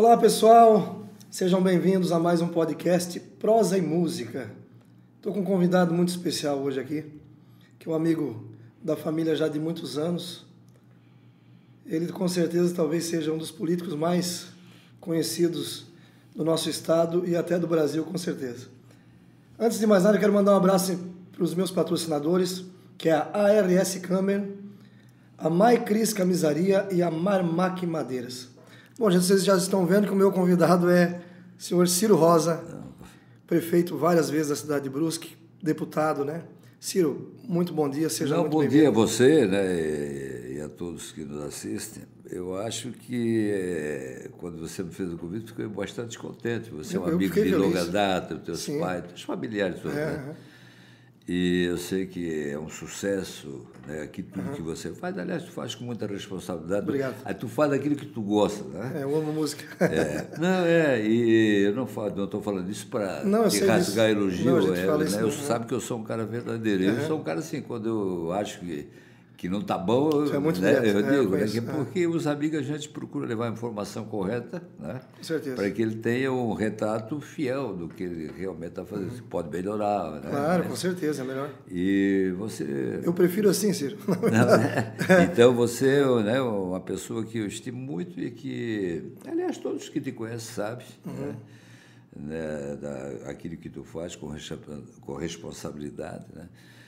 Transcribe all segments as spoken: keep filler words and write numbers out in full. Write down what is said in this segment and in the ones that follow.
Olá, pessoal, sejam bem-vindos a mais um podcast Prosa e Música. Estou com um convidado muito especial hoje aqui, que é um amigo da família já de muitos anos. Ele com certeza talvez seja um dos políticos mais conhecidos do nosso estado e até do Brasil, com certeza. Antes de mais nada, eu quero mandar um abraço para os meus patrocinadores, que é a A R S Câmara, a Maicris Camisaria e a Marmac Madeiras. Bom, gente, vocês já estão vendo que o meu convidado é o senhor Ciro Rosa, prefeito várias vezes da cidade de Brusque, deputado, né? Ciro, muito bom dia, seja Não, muito bom bem-vindo. dia a você, né, e a todos que nos assistem. Eu acho que é, quando você me fez o convite, fiquei bastante contente. Você é um Eu amigo de fiquei longa feliz. data, teus Sim. pais, teus familiares todos, É, né? uhum. E eu sei que é um sucesso, né, aqui tudo que você faz. Aliás, tu faz com muita responsabilidade. Obrigado. Aí tu faz aquilo que tu gosta, né? É, eu amo música. É, não, é, e eu não falo, não estou falando isso para Não, eu te sei rasgar disso. elogio. Não, a gente é, fala né? isso Eu não, sabe que eu sou um cara verdadeiro. Eu Uhum. sou um cara assim, quando eu acho que, que não está bom, eu, Você é muito né, direto, eu é, eu digo, né, conheço, que é. porque os amigos a gente procura levar a informação correta, né? Com certeza. Para que ele tenha um retrato fiel do que ele realmente está fazendo. Uhum. Pode melhorar, né? Claro, Mas, com certeza, é melhor. e você... Eu prefiro assim, Ciro. Não, né? Então você é, né, uma pessoa que eu estimo muito e que, aliás, todos que te conhecem sabem, uhum. né, né, da, aquilo que tu faz com, com responsabilidade, né?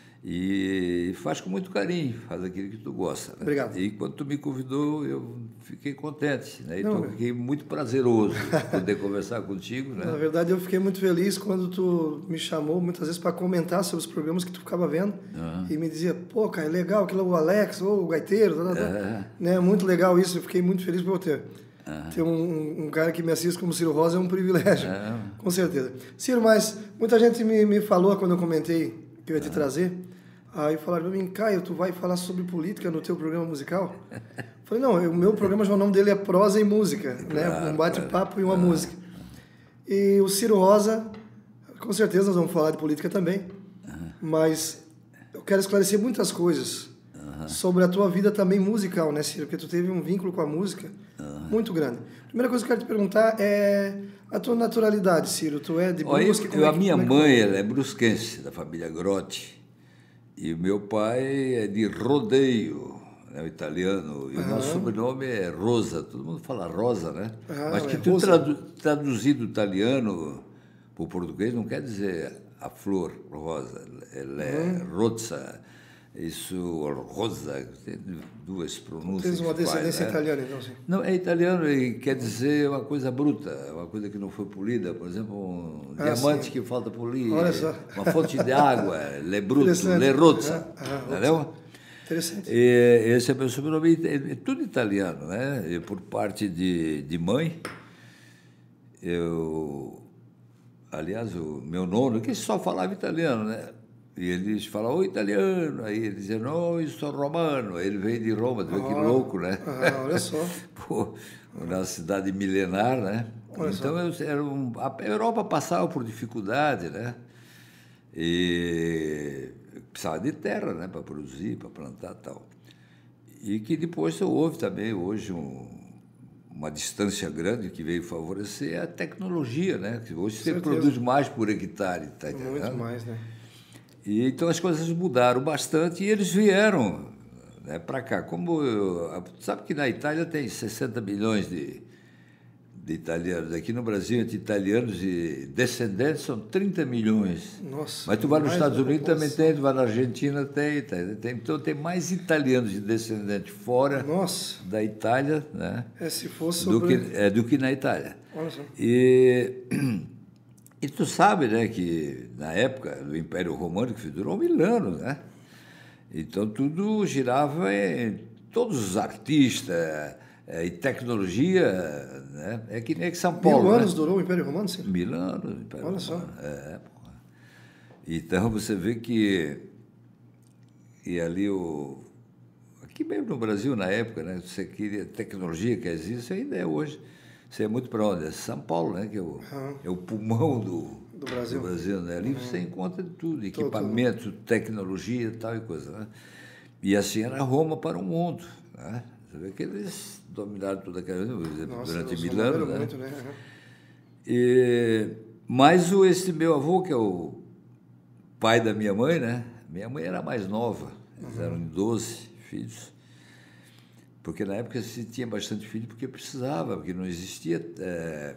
E faz com muito carinho, faz aquilo que tu gosta. Né? Obrigado. E quando tu me convidou, eu fiquei contente, né? Então, Não, eu fiquei muito prazeroso poder conversar contigo, né? Na verdade, eu fiquei muito feliz quando tu me chamou muitas vezes para comentar sobre os programas que tu ficava vendo uhum. e me dizia, pô, cara, é legal aquilo, o Alex, ou o Gaiteiro, tá, tá, É. né? Muito legal isso, eu fiquei muito feliz por ter. Uhum. Ter um, um cara que me assiste como Ciro Rosa é um privilégio, uhum. com certeza. Ciro, mas muita gente me, me falou quando eu comentei que eu ia te uhum. trazer, aí falaram para mim, Caio, tu vai falar sobre política no teu programa musical? Eu falei, não, o meu programa, o nome dele é Prosa e Música, claro, né? Um bate-papo claro. e uma ah. música. E o Ciro Rosa, com certeza nós vamos falar de política também, uhum. mas eu quero esclarecer muitas coisas uhum. sobre a tua vida também musical, né, Ciro? Porque tu teve um vínculo com a música uhum. muito grande. A primeira coisa que eu quero te perguntar é a tua naturalidade, Ciro. Tu é de Brusque? Eu, eu, é a que, minha é que... mãe ela é brusquense, da família Grotti. E o meu pai é de Rodeio, né, o italiano. E uhum. o nosso sobrenome é Rosa. Todo mundo fala Rosa, né? Ah, Mas que é tu tradu traduzido italiano para o português não quer dizer a flor rosa. Ela é uhum. Rosa. Isso, Rosa, tem duas pronúncias. Tens uma descendência faz, né? italiana, então, sim. Não, é italiano e quer dizer uma coisa bruta, uma coisa que não foi polida. Por exemplo, um ah, diamante sim. que falta polir, Olha só. uma fonte de água, le bruto, le rozza, ah, ah, entendeu? Interessante. E esse é meu sobrenome, é, é tudo italiano, né? E por parte de, de mãe, eu... Aliás, o meu nono, que só falava italiano, né? E eles falavam, ô, italiano. Aí ele dizia, não, eu sou romano. Aí ele veio de Roma, tu vê que louco, né? Ah, olha só. Pô, na cidade milenar, né? Olha então, eu, era um, a Europa passava por dificuldade, né? E precisava de terra, né? Para produzir, para plantar e tal. E que depois houve também, hoje, um, uma distância grande que veio favorecer a tecnologia, né? Que hoje você produz mais por hectare, tá entendendo? Muito mais, né? E, então as coisas mudaram bastante e eles vieram, né, para cá. Como eu, sabe que na Itália tem sessenta milhões de, de italianos. Aqui no Brasil, entre italianos e descendentes, são trinta milhões. Nossa. Mas tu vai nos Estados Unidos população. também tem, tu vai na Argentina tem, tem. Então tem mais italianos e descendentes fora Nossa. da Itália, né? É, se fosse do, sobre... que, é, do que na Itália. Olha só. E... E tu sabe, né, que na época do Império Romano, que durou mil anos, né? Então tudo girava em todos os artistas é, e tecnologia, né? É que nem que São Paulo. Mil anos né? durou o Império Romano, sim? Mil anos o Império Olha Romano. só. É, porra. Então você vê que e ali o aqui mesmo no Brasil na época, né? Você queria tecnologia que existe ainda é hoje. Você é muito para onde? É São Paulo, né? Que é o, uhum. é o pulmão do, do Brasil. Do Brasil né? Ali uhum. você encontra de tudo, equipamento, tudo. Tecnologia e tal e coisa. Né? E assim era Roma para o mundo. Né? Você vê que eles dominaram toda aquela Nossa, durante mil anos, né? Muito, né? Uhum. E, mas o, esse meu avô, que é o pai da minha mãe, né? Minha mãe era mais nova, eles uhum. eram doze filhos. Porque na época se tinha bastante filho porque precisava, porque não existia é,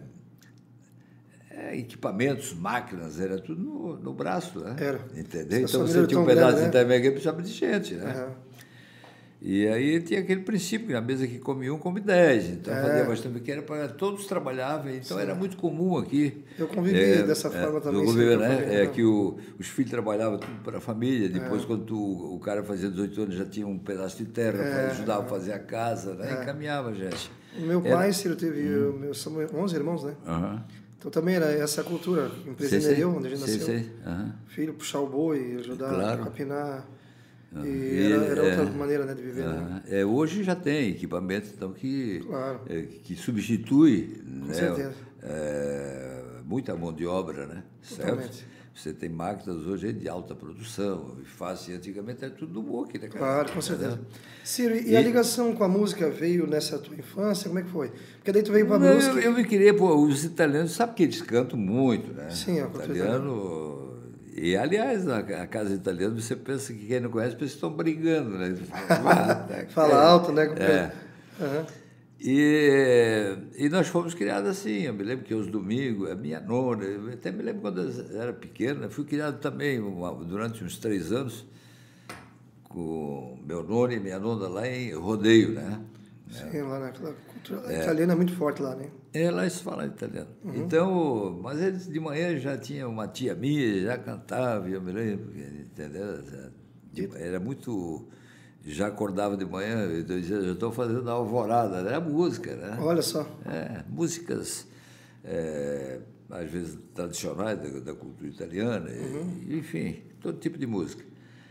é, equipamentos, máquinas, era tudo no, no braço, né? Era. Entendeu? Então você tinha um pedaço grande, de intermédio que precisava de gente, né? Uhum. E aí tinha aquele princípio, que na mesa que come um, come dez. Então é. fazia bastante pequeno, para todos trabalhavam, então Sim. era muito comum aqui. Eu convivi é, dessa é, forma também. Convivi, né? Família, é não. que o, os filhos trabalhavam tudo para a família, depois é. quando tu, o cara fazia dezoito anos já tinha um pedaço de terra, é. ajudava a fazer a casa, né? É. E caminhava, gente. O meu pai, era... Ciro, teve hum. meus, onze irmãos, né? Uhum. Então também era essa cultura, empresarial, onde a gente sei, nasceu. Sei. Uhum. Filho, puxar o boi, ajudar claro. a capinar. Uhum. E era, era outra é, maneira, né, de viver. Uhum. Né? É, hoje já tem equipamentos então, que, claro. é, que substitui Com né, certeza. É, muita mão de obra, né? Totalmente. Certo? Você tem máquinas hoje de alta produção, fácil, antigamente era tudo do book, né, cara? Claro, com certeza. Ciro, e, e a ligação com a música veio nessa tua infância? Como é que foi? Porque daí tu veio para a música. Eu, eu me queria, pô, os italianos, sabe que eles cantam muito, né? Sim, é o italiano. E, aliás, na casa italiana, você pensa que quem não conhece, pensa que estão brigando, né? Fala, Fala é, alto, né? É. Uhum. E, e nós fomos criados assim. Eu me lembro que os domingos, a minha nona, eu até me lembro quando eu era pequeno, eu fui criado também uma, durante uns três anos com meu nono e minha nona lá em Rodeio, né? Sim, lá naquela cultura é. italiana é muito forte lá, né? É, lá eles falam italiano. Uhum. Então, mas eles de manhã já tinha uma tia minha, já cantava, eu me lembro, entendeu? Era muito... Já acordava de manhã, eu dizia, já estou fazendo a alvorada, era música, né? Olha só. É, músicas, é, às vezes, tradicionais da, da cultura italiana, uhum. e, enfim, todo tipo de música.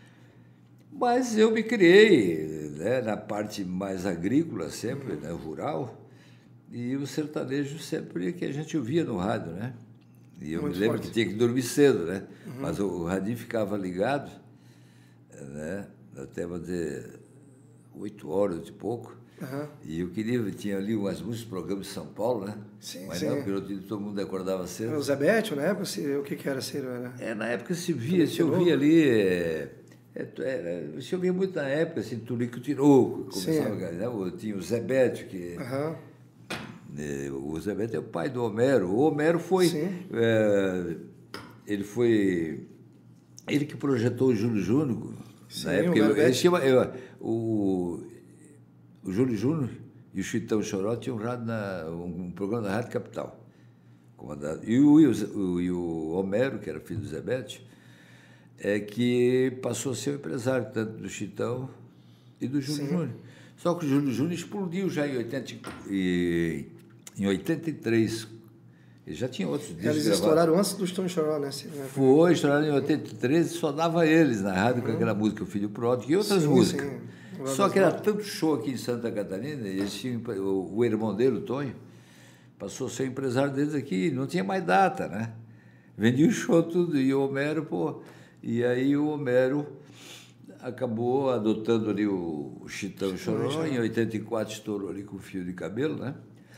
Mas eu me criei né, na parte mais agrícola sempre, uhum. né, rural, e o sertanejo sempre que a gente ouvia no rádio, né? E eu Muito me lembro forte. que tinha que dormir cedo, né? Uhum. Mas o, o radinho ficava ligado, né? Até vou dizer oito horas e pouco. Uhum. E eu queria, tinha ali umas músicas, programas de São Paulo, né? Sim, Mas sim. não, porque todo mundo acordava cedo. O Zé Bétio, na época, se, o que, que era ser? Era... É, na época se via, se ouvia ali. É, é, se ouvia muito na época, assim, Turico Tinoco, começava, né? Tinha o Zé Bétio, que. Uhum. É, o Zé Bétio é o pai do Homero. O Homero foi. É, ele foi. Ele que projetou o Júlio Júnior. Sim, na época, o, ele chama, eu, o, o Júlio Júnior e o Chitão Choró tinham um, rádio na, um, um programa da Rádio Capital. Comandado. E o, o, e o Homero, que era filho do Zé Bétio, é que passou a ser o empresário tanto do Chitão e do Júlio Sim. Júnior. Só que o Júlio Júnior explodiu já em, oitenta, e, em oitenta e três. Ele já tinha outros discos Eles gravados. estouraram antes do Chitão Choró, né? Foi, estouraram em oitenta e três e só dava eles na rádio uhum. com aquela música, O Filho Pródigo e outras sim, músicas. Sim. Só que era tanto show aqui em Santa Catarina, e eles tinham, o, o irmão dele, o Tonho, passou a ser empresário deles aqui, não tinha mais data, né? Vendia o show tudo, e o Homero, pô... E aí o Homero acabou adotando ali o, o Chitão Choró, em oitenta e quatro estourou ali com o fio de cabelo, né?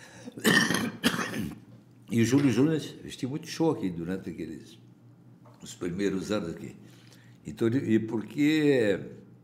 E o Júlio Júnior vestia muito show aqui durante aqueles os primeiros anos aqui. Então, e porque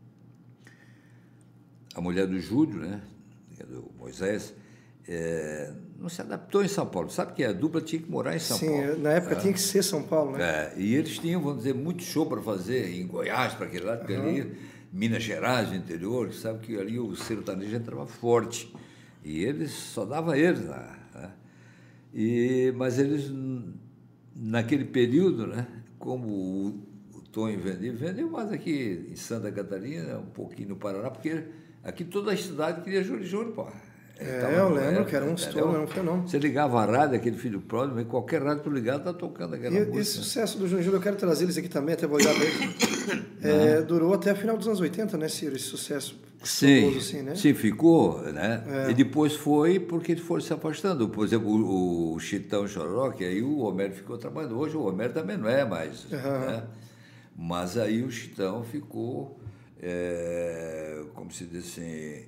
a mulher do Júlio, né, do Moisés, é, não se adaptou em São Paulo. Sabe que a dupla tinha que morar em São Sim, Paulo. Sim, na época tá? tinha que ser São Paulo, né? É, e eles tinham, vamos dizer, muito show para fazer em Goiás, para aquele lado, porque uhum. ali, Minas Gerais, interior, sabe que ali o sertanejo entrava forte. E eles, só dava eles lá. Né? E, mas eles, naquele período, né, como o, o Tonho vendeu, vendeu mais aqui em Santa Catarina, um pouquinho no Paraná, porque aqui toda a cidade queria Júlio Júnior, pô. É, tava, eu lembro era, que era um estouro, era um fenômeno. Você ligava a rádio, aquele filho pródigo, qualquer rádio tu ligava, tá tocando aquela e, música. Esse sucesso do Júlio Júnior, eu quero trazer eles aqui também, até vou olhar para eles. É, durou até o final dos anos oitenta, né, Ciro, esse sucesso. Sim, assim, né? sim, ficou, né? É. E depois foi porque eles foram se afastando. Por exemplo, o, o Chitão Choró, que aí o Homero ficou trabalhando. Hoje o Homero também não é mais, uhum. né? Mas aí o Chitão ficou, é, como se diz assim,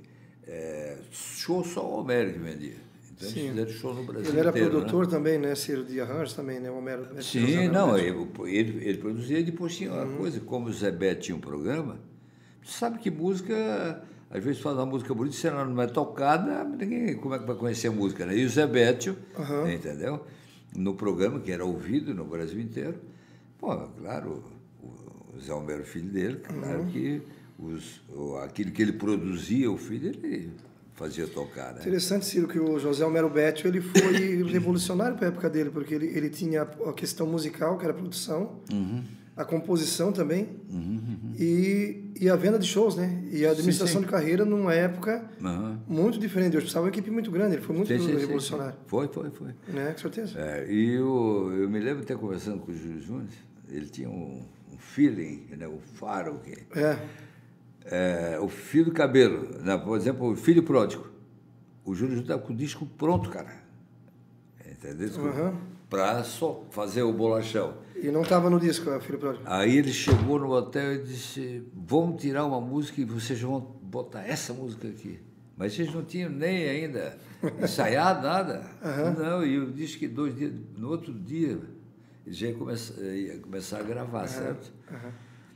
é, show só o Homero que vendia. Então Sim. eles fizeram show no Brasil Ele era inteiro, produtor né? também, né? Ciro de arranjos também, né? O Homero. Né? Sim, não, ele, ele, ele produzia e depois tinha uma uhum. coisa, como o Zé Beto tinha um programa, tu sabe que música, às vezes faz uma música bonita, se ela não é tocada, ninguém como é que vai conhecer a música, né? E o Zé Beto, uhum. entendeu? No programa, que era ouvido no Brasil inteiro, pô, claro, o Zé Homero, filho dele, claro uhum. que os, aquilo que ele produzia, o filho, ele fazia tocar, né? Interessante, Ciro, que o José Homero Betti, ele foi revolucionário para a época dele, porque ele, ele tinha a questão musical, que era a produção, uhum. a composição também, uhum, uhum. E, e a venda de shows, né? E a administração sim, sim. de carreira numa época uhum. muito diferente. Eu precisava de uma equipe muito grande, ele foi muito sim, revolucionário. Sim, sim. Foi, foi, foi. Né? Com certeza. É, e eu, eu me lembro de ter conversando com o Júlio Júnior, ele tinha um, um feeling, né? Um faro. Que, é. É, o fio do cabelo, né? Por exemplo, o Filho Pródigo. O Júlio Júnior estava com o disco pronto, cara. Entendeu? Uhum. Para só fazer o bolachão. E não estava no disco, o Filho Pródigo. Aí ele chegou no hotel e disse, vamos tirar uma música e vocês vão botar essa música aqui. Mas vocês não tinham nem ainda ensaiado nada. Uhum. Não, e eu disse que dois dias, no outro dia, ele já ia começar, ia começar a gravar, uhum. certo? Uhum.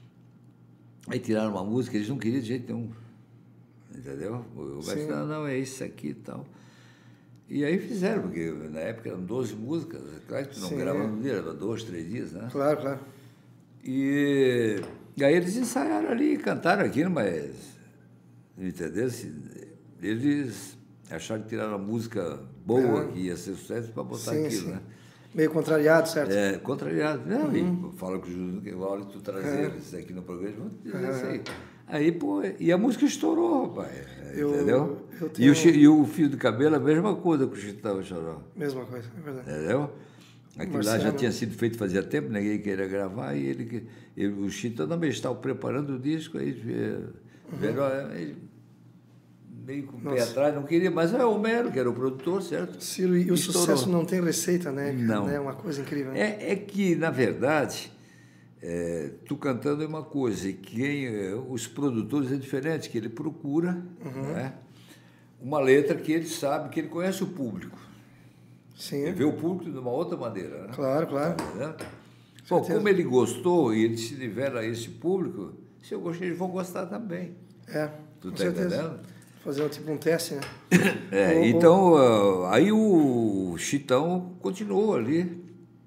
Aí tiraram uma música, eles não queriam de jeito nenhum. Entendeu? O Beto, não, não, é isso aqui e tal. E aí fizeram, porque na época eram doze músicas, claro que tu não Sim. gravava no dia, era dois, três dias, né? Claro, claro. E, e aí eles ensaiaram ali, cantaram aquilo, mas, entendeu? Eles acharam que tiraram a música boa, é. que ia ser sucesso, para botar sim, aquilo, sim. né? Meio contrariado, certo? É, contrariado. Não, uhum. e fala com o Júlio, que a hora que tu trazer é. isso aqui no programa, vamos dizer isso aí. Aí, pô, e a música estourou, rapaz, eu, entendeu? Eu tenho... e, o, e o Fio do Cabelo, a mesma coisa que o Chitão chorou. Mesma coisa, é verdade. Entendeu? Aquilo Marcelo. Lá já tinha sido feito fazia tempo, ninguém queria gravar, e ele, ele o Chitão também estava preparando o disco, aí veio, uhum. ele, meio com o pé atrás, não queria, mas é o Homero, que era o produtor, certo? Ciro, e o estourou. Sucesso não tem receita, né? Não. É uma coisa incrível. Né? É, é que, na verdade... É, tu cantando é uma coisa, e quem, os produtores é diferente, que ele procura uhum. né, uma letra que ele sabe, que ele conhece o público. Sim. Ele vê o público de uma outra maneira. Né? Claro, claro. Né? Bom, como ele gostou e ele se nivela a esse público, se eu gostei, eles vão gostar também. É, tu com tá certeza. Entendendo? Fazer tipo um teste, né? É, ou, então, ou... aí o Chitão continuou ali.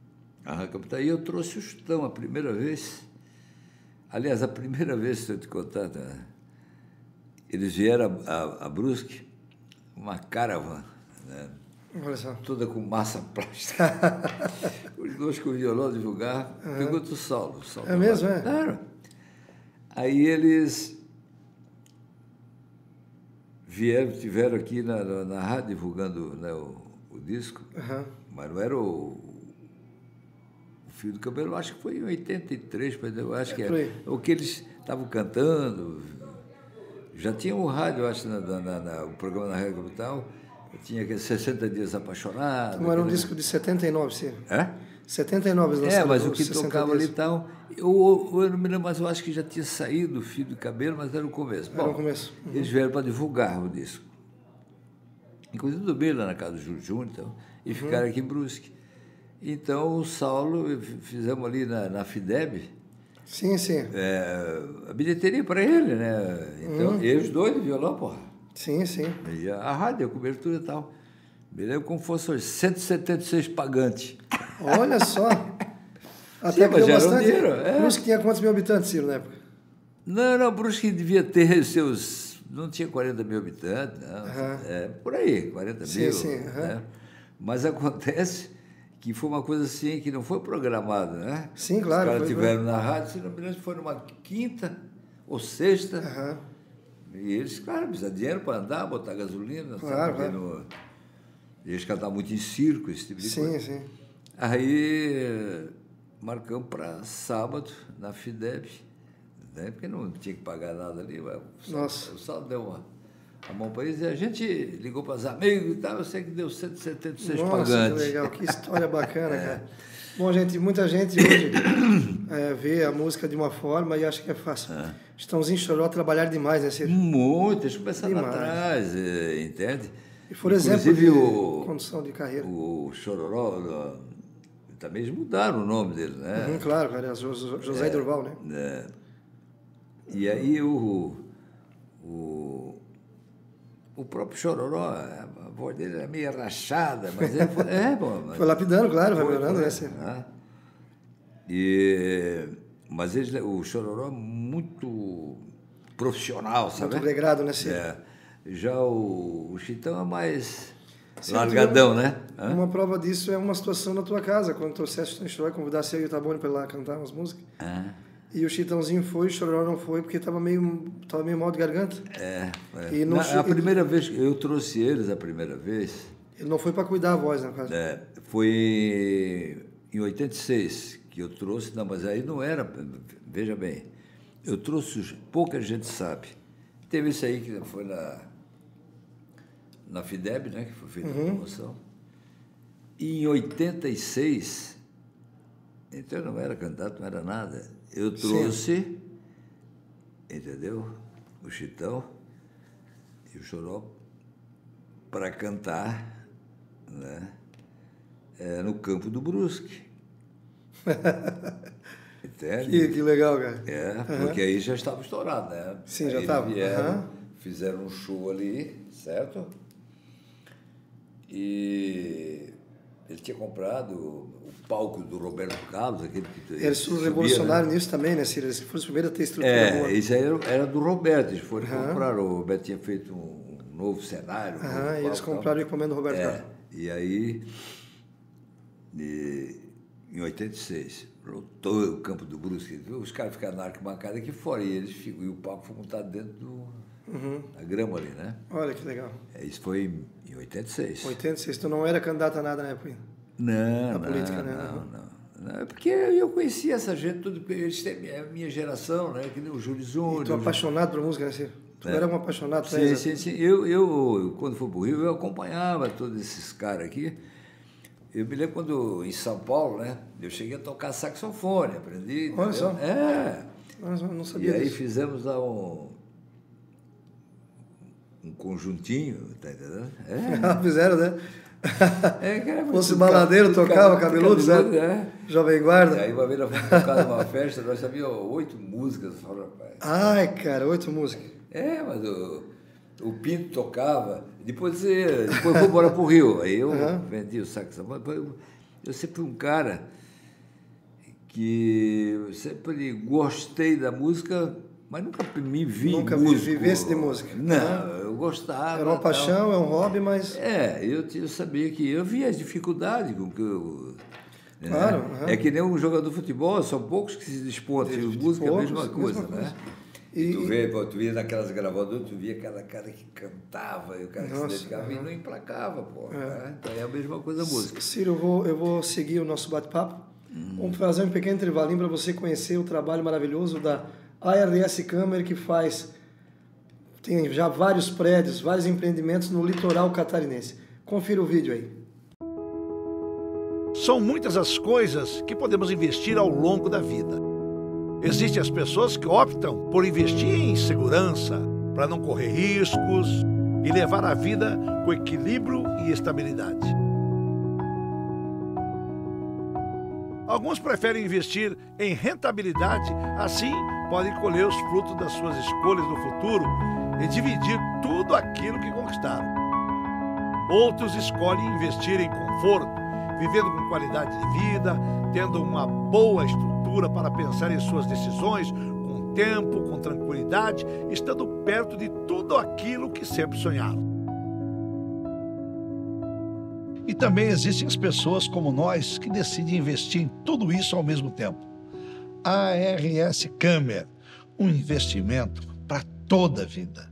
Aí eu trouxe o Chitão a primeira vez. Aliás, a primeira vez, se eu te contar, né? Eles vieram a, a, a Brusque, uma caravan, né? Olha só. Toda com massa plástica. Os dois com violão de vulgar. Uhum. Pergunta o Saulo. O Saulo é mesmo, é? Claro. Aí eles vieram, tiveram aqui na, na, na rádio divulgando né, o, o disco, uhum. mas não era o Fio do Cabelo, acho que foi em oitenta e três, eu acho é, que era. O que eles estavam cantando, já tinha um rádio, eu acho, na, na, na, o programa na Rádio Capital, tinha aqueles sessenta Dias Apaixonados. Então era um disco de setenta e nove, sim. É? setenta e nove, É, mas o que tocava dias. Ali e tal, eu, eu não me lembro, mas eu acho que já tinha saído o Fio do Cabelo, mas era o começo. Era Bom, o começo. Uhum. Eles vieram para divulgar o disco. Inclusive do bem lá na casa do Júlio Júnior, então, e uhum. ficaram aqui em Brusque. Então, o Saulo, fizemos ali na, na FIDEB. Sim, sim. É, a bilheteria para ele, né? Então, hum. eles dois de violão, porra. Sim, sim. E a, a rádio, a cobertura e tal. Me lembro como fosse hoje, cento e setenta e seis pagantes. Olha só. Até sim, mas já era um dinheiro. É. Brusque tinha quantos mil habitantes, Ciro, na época? Não, não, Brusque devia ter seus... Não tinha quarenta mil habitantes, não. Uhum. É, por aí, quarenta sim, mil. Sim, uhum. Né? Mas acontece... que foi uma coisa assim que não foi programada, né? Sim, claro. Os caras estiveram na rádio, se não me lembro, foi numa quinta ou sexta. Uhum. E eles, claro, precisavam de dinheiro para andar, botar gasolina. Claro, sabe, claro. No... Eles cantavam muito em circo, esse tipo de sim, coisa. Sim, sim. Aí marcamos para sábado, na FIDEB, né? Porque não tinha que pagar nada ali. O Nossa. O saldo deu uma... a mão para eles, e a gente ligou para os amigos e tal, eu sei que deu cento e setenta e seis Nossa, pagantes. Que legal, que história bacana, é. cara. Bom, gente, muita gente hoje é, vê a música de uma forma e acha que é fácil. É. Chitãozinho e Chororó trabalhar demais, né, Ciro? Muito, eles começaram lá atrás, entende? E, por exemplo, de o, condução de carreira. O Chororó, também eles mudaram o nome dele, né? Uhum, claro, cara, José é, Durval, né? É. E aí o, o, o próprio Chororó, a voz dele era meio rachada, mas ele foi... É, bom, mas foi lapidando, claro, vai foi, melhorando, né? Assim. Ah. E, mas ele, o Chororó é muito profissional, sabe? Muito regrado, né, Ciro? É. Já o, o Chitão é mais Sim, largadão, né? Hã? Uma prova disso é uma situação na tua casa, quando trouxeste o Chitão e Chororó, convidasse eu e o Tabone para ir lá cantar umas músicas. Ah. E o Chitãozinho foi, o Chororó não foi, porque estava meio, tava meio mal de garganta. É. é. E não, Na, a primeira ele, vez que eu trouxe eles, a primeira vez... Ele não foi para cuidar a voz, na casa. É, foi em oitenta e seis que eu trouxe, não, mas aí não era, veja bem, eu trouxe, pouca gente sabe. Teve esse aí que foi na, na FIDEB, né, que foi feita uhum. a promoção. E em oitenta e seis, então eu não era candidato, não era nada, eu trouxe, Sim. entendeu, o Chitão e o Choró para cantar, né, é, no campo do Brusque. Entende? Que, que legal, cara. É, porque uhum. aí já estava estourado, né? Sim, aí já estava. Vieram, uhum. fizeram um show ali, certo? E ele tinha comprado o palco do Roberto Carlos, aquele que... Eles foram revolucionários, né? Nisso também, né, Ciro? Eles foram os primeiros a ter estrutura É, boa. isso aí era, era do Roberto, eles foram uhum. comprar, o Roberto tinha feito um novo cenário. Aham, um novo e eles palco, compraram o equipamento do Roberto é, Carlos. E aí, e, em oitenta e seis, lotou o campo do Brusque, os caras ficaram na arquibancada aqui fora, e, eles, e o palco foi montado dentro do, uhum. da grama ali, né? Olha que legal. É, isso foi em, em oitenta e seis. oitenta e seis, tu não era candidato a nada na época? Não, na não, política, né? não, não, não. É porque eu conhecia essa gente, tudo, eles têm a minha geração, né? Que nem o Júlio Júnior. E tu é apaixonado por música, né, Ciro? Tu é. era um apaixonado por Sim, sim, sim. Eu, eu, quando fui para o Rio, eu acompanhava todos esses caras aqui. Eu me lembro quando, em São Paulo, né? Eu cheguei a tocar saxofone, aprendi. Olha só. É. Mas eu não sabia E aí disso. fizemos lá um, um conjuntinho, tá entendendo? É. Fizeram, né? É, cara, fosse baladeiro, tocava, cabeludo, sabe? É. Jovem Guarda. E aí uma vez nós fomos tocar numa festa, nós sabíamos oito músicas. Falei, rapaz. Ai, cara, oito músicas. É, mas o, o Pinto tocava, depois, depois eu fui embora para o Rio, aí eu uhum. vendi o saxofone. Eu, eu sempre fui um cara que eu sempre gostei da música, mas nunca me vi Nunca músico. vivesse de música. Não, uhum. eu gostava. Era uma paixão, é um hobby, mas... É, eu, eu sabia que eu via as dificuldades com que eu... Claro. Né? Uhum. É que nem um jogador de futebol, são poucos que se despontam, de, de música poucos, é a mesma coisa, mesma coisa. Né? E, tu, vê, pô, tu via naquelas gravadoras, tu via aquela cara que cantava, e o cara nossa, que se dedicava uhum. e não emplacava, pô. É. Né? Então é a mesma coisa a música. Ciro, eu vou, eu vou seguir o nosso bate-papo. Hum. Vamos fazer um pequeno intervalinho para você conhecer o trabalho maravilhoso da A R S Câmara, que faz, tem já vários prédios, vários empreendimentos no litoral catarinense. Confira o vídeo aí. São muitas as coisas que podemos investir ao longo da vida. Existem as pessoas que optam por investir em segurança, para não correr riscos e levar a vida com equilíbrio e estabilidade. Alguns preferem investir em rentabilidade, assim podem colher os frutos das suas escolhas no futuro e dividir tudo aquilo que conquistaram. Outros escolhem investir em conforto, vivendo com qualidade de vida, tendo uma boa estrutura para pensar em suas decisões, com tempo, com tranquilidade, estando perto de tudo aquilo que sempre sonharam. E também existem as pessoas como nós que decidem investir em tudo isso ao mesmo tempo. A R S Câmara, um investimento para toda a vida.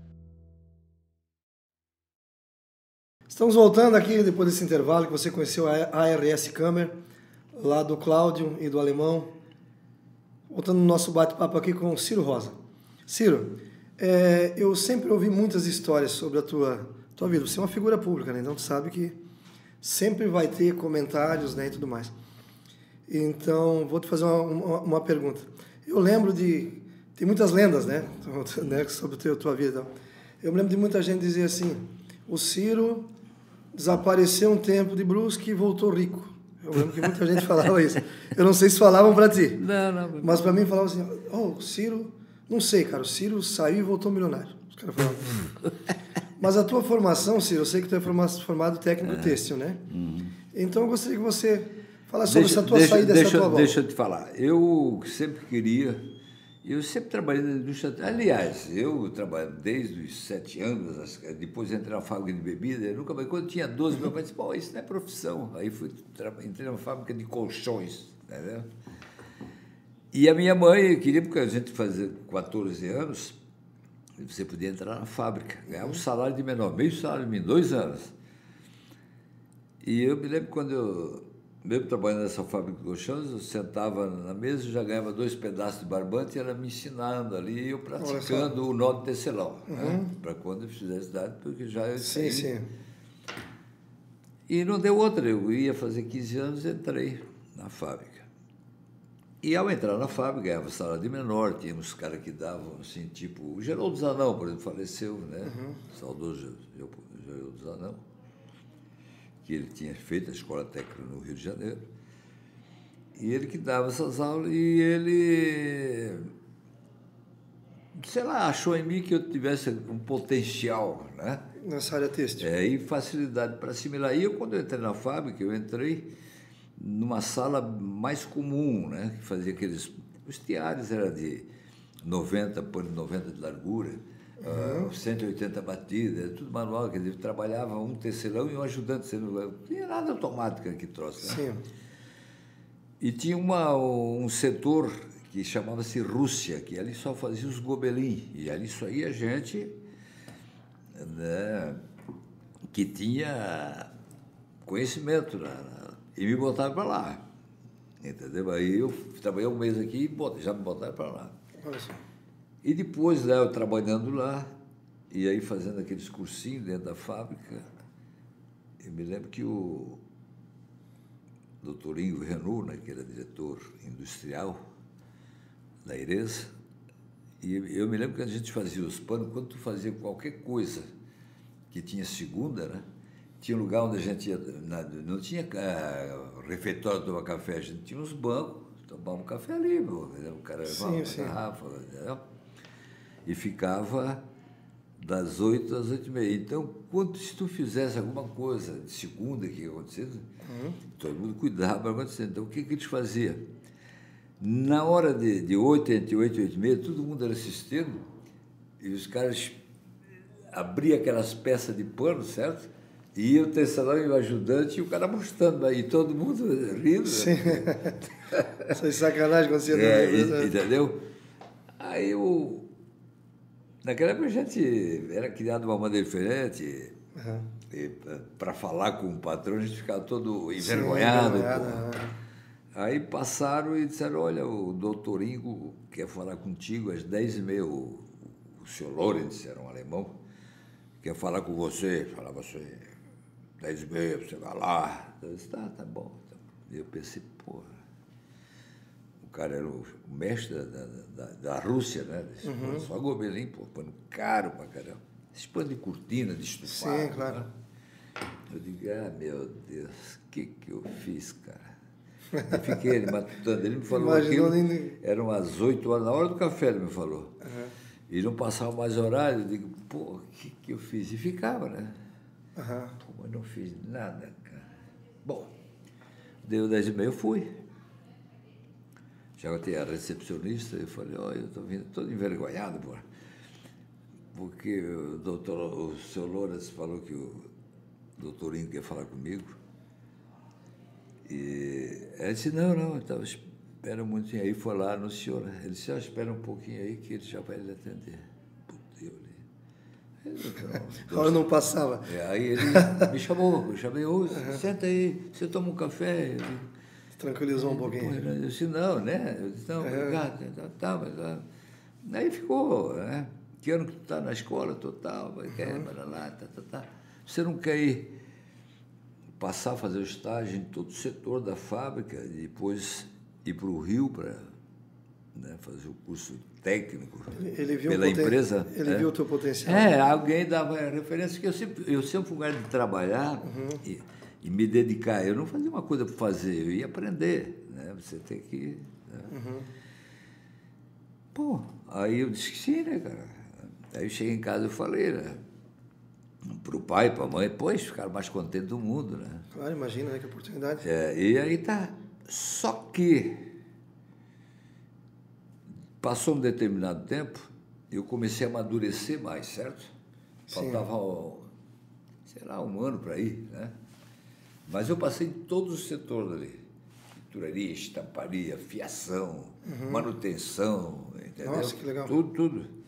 Estamos voltando aqui depois desse intervalo que você conheceu a A R S Câmara, lá do Cláudio e do Alemão. Voltando no nosso bate-papo aqui com o Ciro Rosa. Ciro, é, eu sempre ouvi muitas histórias sobre a tua, tua vida. Você é uma figura pública, né? Então tu sabe que sempre vai ter comentários, né, e tudo mais. Então, vou te fazer uma, uma, uma pergunta. Eu lembro de... Tem muitas lendas, né? Sobre a tua vida. Eu me lembro de muita gente dizer assim, o Ciro desapareceu um tempo de Brusque e voltou rico. Eu lembro que muita gente falava isso. Eu não sei se falavam para ti. Não, não. Mas para mim falavam assim, oh, o Ciro... Não sei, cara, o Ciro saiu e voltou milionário. Os caras falavam. Mas a tua formação, Ciro, eu sei que tu é formado técnico é. têxtil, né? Uhum. Então eu gostaria que você falasse sobre deixa, essa tua deixa, saída, deixa, essa tua volta. Deixa eu te falar. Eu sempre queria... Eu sempre trabalhei na indústria... Aliás, eu trabalho desde os sete anos, depois entrei na fábrica de bebida, eu nunca... Quando eu tinha doze, meu pai disse, pô, isso não é profissão. Aí fui, entrei na fábrica de colchões, entendeu? E a minha mãe queria, porque a gente fazia quatorze anos, você podia entrar na fábrica, ganhar um salário de menor, meio salário de mim, dois anos. E eu me lembro quando eu... Mesmo trabalhando nessa fábrica de colchões, eu sentava na mesa e já ganhava dois pedaços de barbante e ela me ensinando ali, e eu praticando o nó de tecelão, uhum. né? Para quando eu fizesse idade, porque já eu sei. Sim, sim. E não deu outra, eu ia fazer quinze anos e entrei na fábrica. E ao entrar na fábrica, ganhava salário de menor, tínhamos caras que davam, assim, tipo, o Geraldo Zanão, por exemplo, faleceu, né? Uhum. Saudoso Geraldo Zanão, que ele tinha feito a escola técnica no Rio de Janeiro, e ele que dava essas aulas, e ele, sei lá, achou em mim que eu tivesse um potencial, né? Nessa área têxtil. É, e facilidade para assimilar. E eu, quando eu entrei na fábrica, eu entrei numa sala mais comum, né? Que fazia aqueles... Os tiares eram de noventa, por noventa de largura, uhum. uh, cento e oitenta batidas, tudo manual, quer dizer, trabalhava um tecelão e um ajudante, não tinha nada automático que trouxe, né? Sim. E tinha uma, um setor que chamava-se Rússia, que ali só fazia os gobelins, e ali só ia gente, né, que tinha conhecimento, né, e me botaram para lá, entendeu? Aí eu trabalhei um mês aqui e já me botaram para lá. Olha só. E depois, né, eu trabalhando lá, e aí fazendo aqueles cursinhos dentro da fábrica, eu me lembro que o doutor Ingo Renault, né, que era diretor industrial da Iresa, e eu me lembro que a gente fazia os panos, quando tu fazia qualquer coisa que tinha segunda, né, tinha um lugar onde a gente ia, não tinha uh, refeitório para tomar café, a gente tinha uns bancos, tomava um café ali, meu, o cara levava uma garrafa, entendeu? E ficava das oito às oito e meia. Então, quando, se tu fizesse alguma coisa de segunda que ia acontecer, uhum. todo mundo cuidava para acontecer. Então, o que, que eles faziam? Na hora de, de oito, entre oito e oito e meia, todo mundo era assistindo, e os caras abriam aquelas peças de pano, certo? E ia o tecelão e o ajudante, e o cara mostrando aí, todo mundo rindo. Sim. Isso é sacanagem quando você é, e, entendeu? Aí eu... Naquela época a gente era criado de uma maneira diferente, uhum. Para falar com o patrão a gente ficava todo envergonhado. Sim, envergonhado. Aí passaram e disseram, olha, o doutor Ingo quer falar contigo às dez e meia, o, o senhor Lorenz, era um alemão, quer falar com você, falava assim, dez e meia, você vai lá. Eu disse, tá, tá bom. E eu pensei, porra, o cara era o mestre da, da, da Rússia, né? Uhum. Só gobelim, pô, pano caro pra caramba. Esse pano de cortina, de estufado. Sim, claro. Né? Eu digo, ah, meu Deus, o que que eu fiz, cara? Eu fiquei ele matutando, ele me falou aquilo, nem... eram umas oito horas, na hora do café ele me falou. Uhum. E não passava mais horário, eu digo, pô, o que que eu fiz? E ficava, né? Uhum. Pô, mas não fiz nada, cara. Bom, deu dez e meia, eu fui. Já até a recepcionista, eu falei, olha, eu estou vindo todo envergonhado, pô, porque o doutor, o senhor Lourenço falou que o doutor Ingo ia falar comigo. E ela disse, não, não, eu estava esperando muito. Aí foi lá, anunciou, né? Ele disse, ah, espera um pouquinho aí que ele já vai lhe atender. Puta, eu li. A hora não passava. É, aí ele me chamou, eu chamei, ô, uhum. Senta aí, você toma um café. Eu, tranquilizou um pouquinho. Eu disse, não, né? Eu disse, não, obrigado, é. tá, tá, mas... Tá. Aí ficou, né? Que ano que tu está na escola total, vai, uhum. quer, para lá, tá, tá, tá. Você não quer ir passar a fazer o estágio em todo o setor da fábrica, e depois ir para o Rio para, né, fazer o curso técnico ele viu pela um poten... empresa. Ele é. viu o teu potencial. É, alguém dava referência, que eu sempre, eu sempre fui um cara de trabalhar uhum. e, e me dedicar. Eu não fazia uma coisa para fazer, eu ia aprender, né? Você tem que... Né? Uhum. Pô, aí eu disse que sim, né, cara? Aí eu cheguei em casa e falei, né? Para o pai, para a mãe, pô, eles ficaram mais contentes do mundo, né? Claro, imagina, né, que oportunidade. É, e aí tá. Só que passou um determinado tempo, eu comecei a amadurecer mais, certo? Faltava, sei lá, um ano para ir, né? Mas eu passei em todos os setores ali. Tinturaria, estamparia, fiação, uhum. manutenção, entendeu? Nossa, que legal. Tudo, tudo.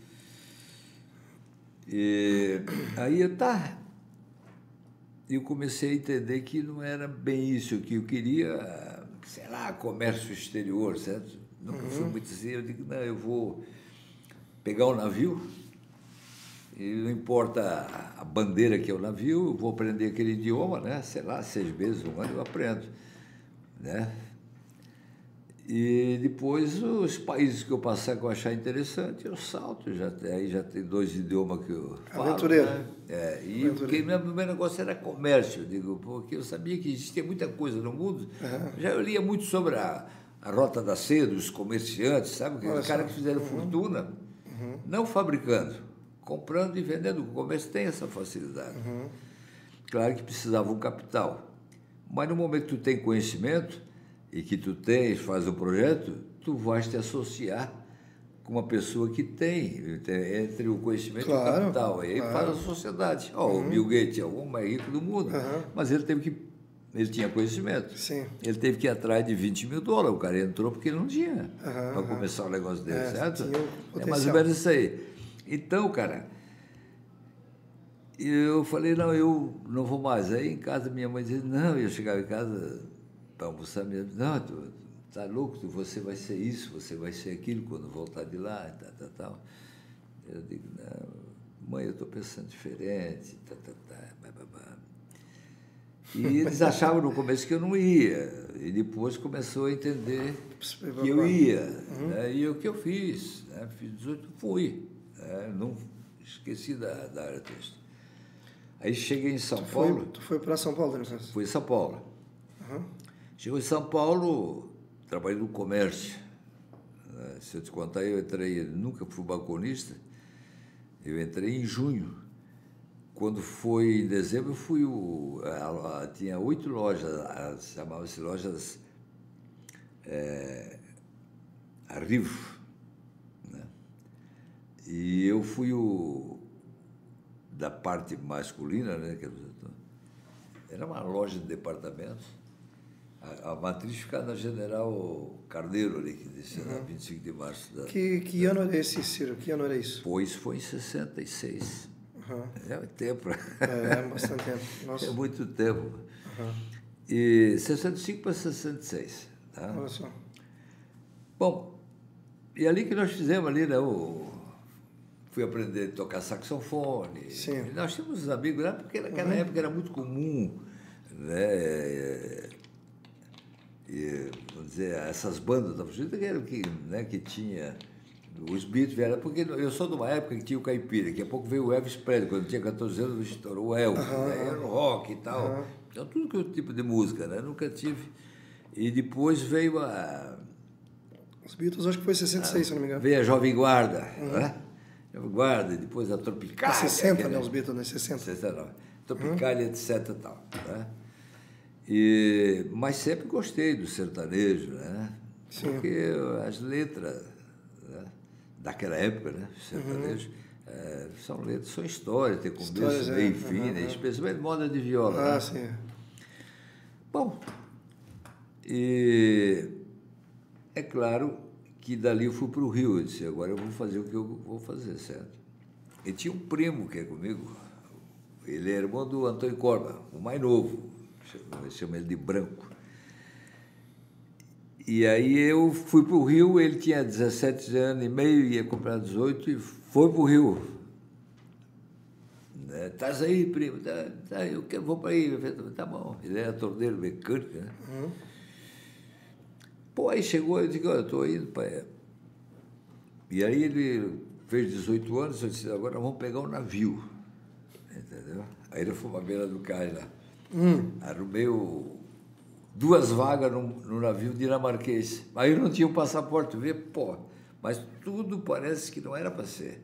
E aí eu, tá, eu comecei a entender que não era bem isso que eu queria, sei lá, comércio exterior, certo? Nunca uhum. fui muito assim, eu digo, não, eu vou pegar o navio, e não importa a bandeira que é o navio, eu vou aprender aquele idioma, né? Sei lá, seis meses, um ano eu aprendo, né? E depois, os países que eu passar que eu achar interessante, eu salto. Já, aí já tem dois idiomas que eu falo. Aventureiro. Né? É, e porque o meu primeiro negócio era comércio, digo, porque eu sabia que existia muita coisa no mundo. Uhum. Já eu lia muito sobre a, a Rota da Seda, os comerciantes, sabe? Os caras que fizeram uhum. fortuna, uhum. não fabricando, comprando e vendendo. O comércio tem essa facilidade. Uhum. Claro que precisava um capital. Mas no momento que tu tem conhecimento e que tu tens, faz um projeto, tu vais te associar com uma pessoa que tem, entre o conhecimento claro, e o capital. E aí claro. faz a sociedade. Oh, uhum. O Bill Gates é o homem mais rico do mundo, uhum. mas ele teve que... Ele tinha conhecimento. Sim. Ele teve que ir atrás de vinte mil dólares. O cara entrou porque ele não tinha uhum, para uhum. começar o negócio dele, é, certo? É mais ou menos isso aí. Então, cara, eu falei, não, eu não vou mais. Aí em casa minha mãe dizia, não, eu chegava em casa para almoçar, minha mãe, não, tu tá louco, tu, você vai ser isso, você vai ser aquilo quando voltar de lá, tal, tal, tal. Eu digo, não, mãe, eu estou pensando diferente, tal, tal, tal, bababá. E eles achavam no começo que eu não ia, e depois começou a entender que eu ia. Uhum. Né? E o que eu fiz? Né? Fiz dezoito, fui. Né? Não esqueci da, da área texto. Aí cheguei em São tu Paulo. Foi, tu foi para São Paulo, né? Fui em São Paulo. Uhum. Chegou em São Paulo, trabalhei no comércio. Né? Se eu te contar, eu entrei, nunca fui balconista, eu entrei em junho. Quando foi em dezembro, eu fui o... A, a, tinha oito lojas, chamavam-se lojas é, Arrivo, né? E eu fui o da parte masculina, né? Era uma loja de departamentos. A, a matriz ficava na General Carneiro, ali, que descia uhum. na vinte e cinco de março. Da, que que da... ano era esse, Ciro? Que ano era isso? Pois foi em sessenta e seis. Uhum. É muito tempo. É, bastante tempo. Nossa. É muito tempo. Uhum. E sessenta e cinco para sessenta e seis. Tá? Olha só. Bom, e ali que nós fizemos ali, né? O... Fui aprender a tocar saxofone. Sim. E nós tínhamos uns amigos lá, porque naquela uhum. época era muito comum, né? E, vamos dizer, essas bandas da música que eram que, né, que tinha... Os Beatles vieram, porque eu sou de uma época que tinha o caipira, daqui a pouco veio o Elvis Presley, quando eu tinha catorze anos, estourou o Elvis, uhum, né? Era o rock e tal. Uhum. Então, tudo que é o tipo de música, né? Nunca tive. E depois veio a... Os Beatles, acho que foi em sessenta e seis, a, se não me engano. Veio a Jovem Guarda, uhum. né? Jovem Guarda, e depois a Tropicália. sessenta, né? Os Beatles, né? sessenta. sessenta, não. Tropicália, uhum. etc e tal, né? E, mas sempre gostei do sertanejo, né? Sim. Porque as letras... daquela época, né? Sertanejo, uhum. é, são letras, são histórias, tem começo, histórias, meio e é. fim, uhum. né? Especialmente moda de viola. Ah, né? sim. Bom, e é claro que dali eu fui para o Rio, eu disse, agora eu vou fazer o que eu vou fazer, certo? E tinha um primo que é comigo, ele é irmão do Antônio Corba, o mais novo, eu chamo ele de Branco. E aí eu fui para o Rio, ele tinha dezessete anos e meio, ia comprar dezoito e foi para o Rio. Né? Traz aí, primo, tá, tá, eu quero, vou para aí. Tá bom. Ele era torneiro mecânico, né? Uhum. Pô, aí chegou, eu digo, eu estou indo para... E aí ele fez dezoito anos, eu disse, agora vamos pegar um navio. Entendeu? Aí ele foi para a beira do cais lá. Hum. Arrumei o, duas vagas no, no navio dinamarquês. Aí eu não tinha o passaporte, eu vi, pô, mas tudo parece que não era para ser.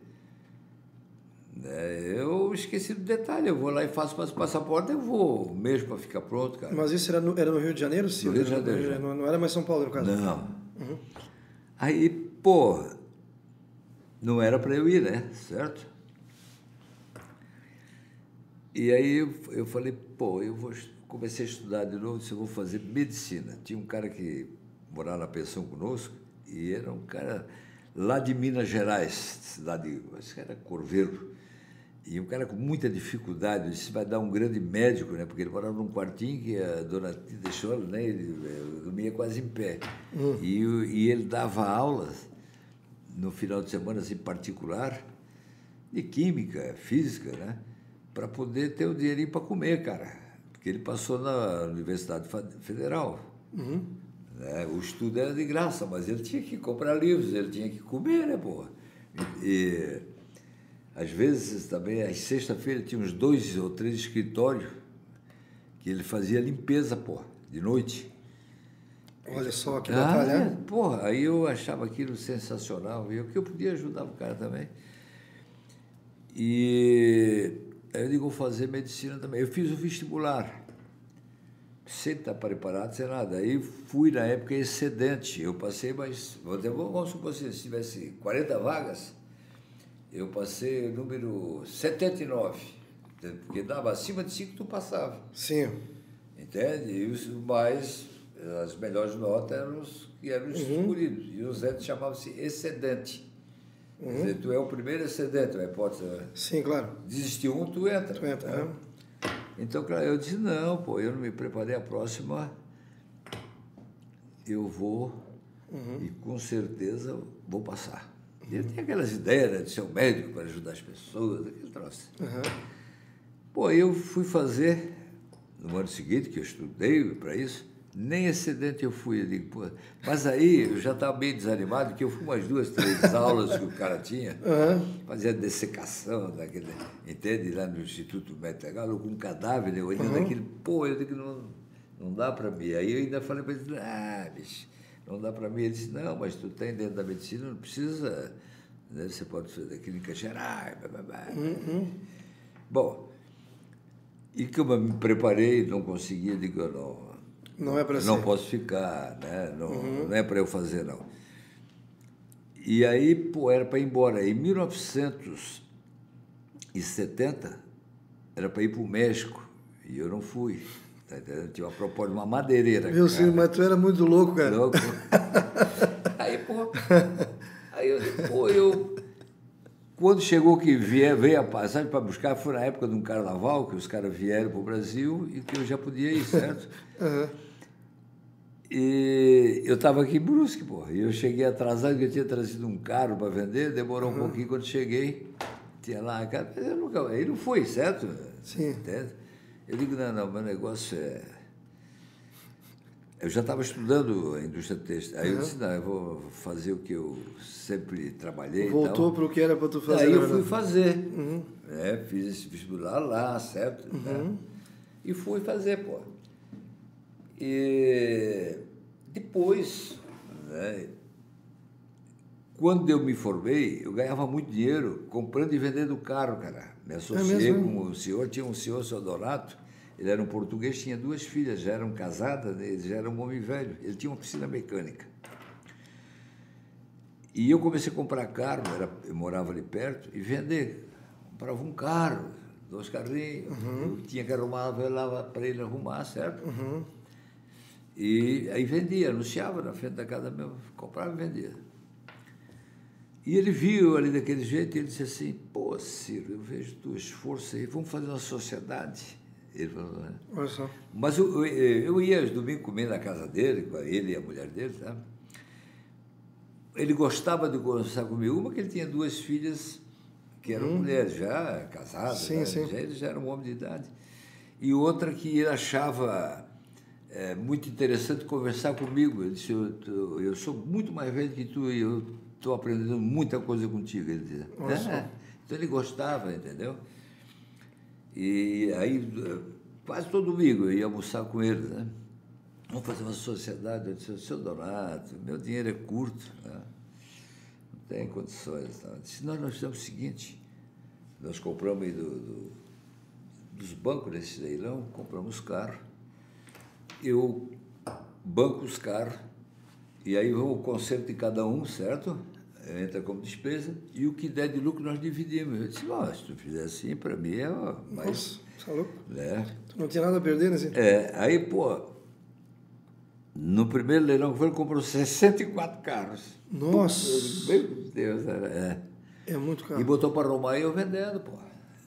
É, eu esqueci do detalhe, eu vou lá e faço o passaporte, eu vou mesmo para ficar pronto, cara. Mas isso era no, era no Rio de Janeiro, sim? No Rio de Janeiro. Não, não era mais São Paulo, no caso? Não. Uhum. Aí, pô, não era para eu ir, né? Certo? E aí eu, eu falei, pô, eu vou, comecei a estudar de novo, disse, eu vou fazer medicina. Tinha um cara que morava na pensão conosco, e era um cara lá de Minas Gerais, cidade, esse cara era Corveiro. E um cara com muita dificuldade, disse, vai dar um grande médico, né? Porque ele morava num quartinho que a dona Tita deixou, né? Ele dormia quase em pé. Hum. E, e ele dava aulas no final de semana, assim, particular, de química, física, né? Para poder ter o dinheirinho para comer, cara. Porque ele passou na Universidade Federal. Uhum. Né? O estudo era de graça, mas ele tinha que comprar livros, ele tinha que comer, né, porra? E... e às vezes, também, às sexta-feira, tinha uns dois ou três escritórios que ele fazia limpeza, pô, de noite. Olha só, que ah, batalha. É, porra, aí eu achava aquilo sensacional, e eu que eu podia ajudar o cara também. E aí eu digo, vou fazer medicina também. Eu fiz o vestibular, sem estar preparado, sem nada. Aí fui, na época, excedente. Eu passei, mas, vamos supor assim, se tivesse quarenta vagas, eu passei o número setenta e nove, porque dava acima de cinco, tu passava. Sim. Entende? E os mais, as melhores notas eram os que eram os uhum. escolhidos. E o Zé chamava-se excedente. Uhum. Quer dizer, tu é o primeiro excedente, a hipótese. Sim, claro. Desistiu um, tu entra. Tu entra, tá? Né? Então, claro, eu disse, não, pô, eu não me preparei, a próxima eu vou uhum. e com certeza vou passar. Ele tem aquelas ideias, né, de ser um médico para ajudar as pessoas, aquele troço. Uhum. Pô, eu fui fazer, no ano seguinte, que eu estudei para isso, nem excedente eu fui. Eu digo, pô, mas aí eu já estava bem desanimado, porque eu fui umas duas, três aulas que o cara tinha, uhum. fazia dessecação, daquele, entende? Lá no Instituto Médico Legal, com um cadáver, eu olhando uhum. aquilo, pô, eu digo, não, não dá para mim. Aí eu ainda falei para ele, ah, bicho, não dá para mim. Ele disse, não, mas tu tem dentro da medicina, não precisa, né? Você pode fazer da clínica geral, blá, blá, blá. Uhum. Bom, e que eu me preparei, não consegui, digo, não, não é para não posso ficar, né? Não, uhum. não é para eu fazer, não. E aí, pô, era para ir embora. Em mil novecentos e setenta, era para ir para o México, e eu não fui. Tá entendendo? Tinha uma proposta de uma madeireira. Meu senhor, mas tu era muito louco, cara. Louco. Aí, pô, aí eu, pô, eu... Quando chegou que vier, veio a passagem para buscar, foi na época de um carnaval, que os caras vieram para o Brasil e que eu já podia ir, certo? Uhum. E eu estava aqui em Brusque, pô, e eu cheguei atrasado, porque eu tinha trazido um carro para vender, demorou uhum. um pouquinho, quando cheguei, tinha lá, cara, eu nunca, aí não foi, certo? Sim. Entende? Eu digo, não, não, meu negócio é... Eu já estava estudando a indústria têxtil. Aí uhum. eu disse, não, eu vou fazer o que eu sempre trabalhei. Voltou para o que era para tu fazer. Aí eu fui fazer. Uhum. É, fiz esse vestibular lá, certo? Uhum. Né? E fui fazer, pô. E depois, né, quando eu me formei, eu ganhava muito dinheiro comprando e vendendo carro, cara. Me associei é com o senhor, tinha um senhor, o senhor Donato, ele era um português, tinha duas filhas, já eram casadas, ele já era um homem velho, ele tinha uma oficina mecânica. E eu comecei a comprar carro, era, eu morava ali perto, e vender. Comprava um carro, dois carrinhos, uhum. eu tinha que arrumar, eu lá para ele arrumar, certo? Uhum. E aí vendia, anunciava na frente da casa mesmo, comprava e vendia. E ele viu ali daquele jeito e ele disse assim, pô, Ciro, eu vejo teu esforço aí, vamos fazer uma sociedade. Ele falou, né? Olha só. Mas eu, eu, eu ia aos domingos comer na casa dele, com ele e a mulher dele, tá? Ele gostava de conversar comigo, uma que ele tinha duas filhas que eram hum. mulheres já casadas, sim, né? sim. Já, eles já eram homens de idade. E outra que ele achava é, muito interessante conversar comigo. Ele disse, eu, eu, eu sou muito mais velho que tu e eu estou aprendendo muita coisa contigo. Ele dizia. É, então ele gostava, entendeu? E aí, quase todo domingo eu ia almoçar com ele, né? Vamos fazer uma sociedade. Eu disse, seu Donato, meu dinheiro é curto, né? Não tem condições. Não. Eu disse, nós, nós fizemos o seguinte, nós compramos aí do, do, dos bancos desse leilão, compramos carro, eu banco os carros, e aí vamos o conserto de cada um, certo? Entra como despesa, e o que der de lucro nós dividimos. Eu disse, oh, se tu fizer assim, para mim é mais... Nossa, tá louco? Né? Tu não tinha nada a perder, né? Assim? É, aí, pô, no primeiro leilão que foi, ele comprou sessenta e quatro carros. Nossa! Meu Deus, era... É, é muito caro. E botou para arrumar e eu vendendo, pô.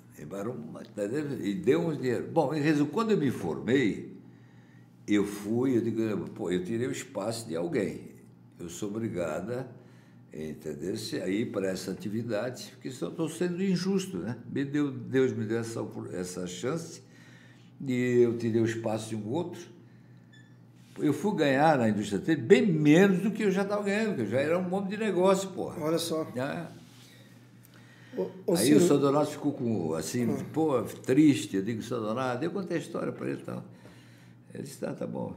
E deu uns dinheiro. Bom, em resumo, quando eu me formei, eu fui, eu digo, pô, eu tirei o espaço de alguém. Eu sou obrigada... entendeu? Aí para essa atividade, porque senão estou sendo injusto, né? Me deu, Deus me deu essa, essa chance e eu tirei o espaço de um outro. Eu fui ganhar na indústria têxtil bem menos do que eu já estava ganhando, porque eu já era um homem de negócio, porra. Olha só. É. O, o Aí Ciro... o seu Donato ficou com, assim, hum. pô, triste. Eu digo, seu Donato, eu contei a história para ele e tal. Ele disse, tá, tá bom.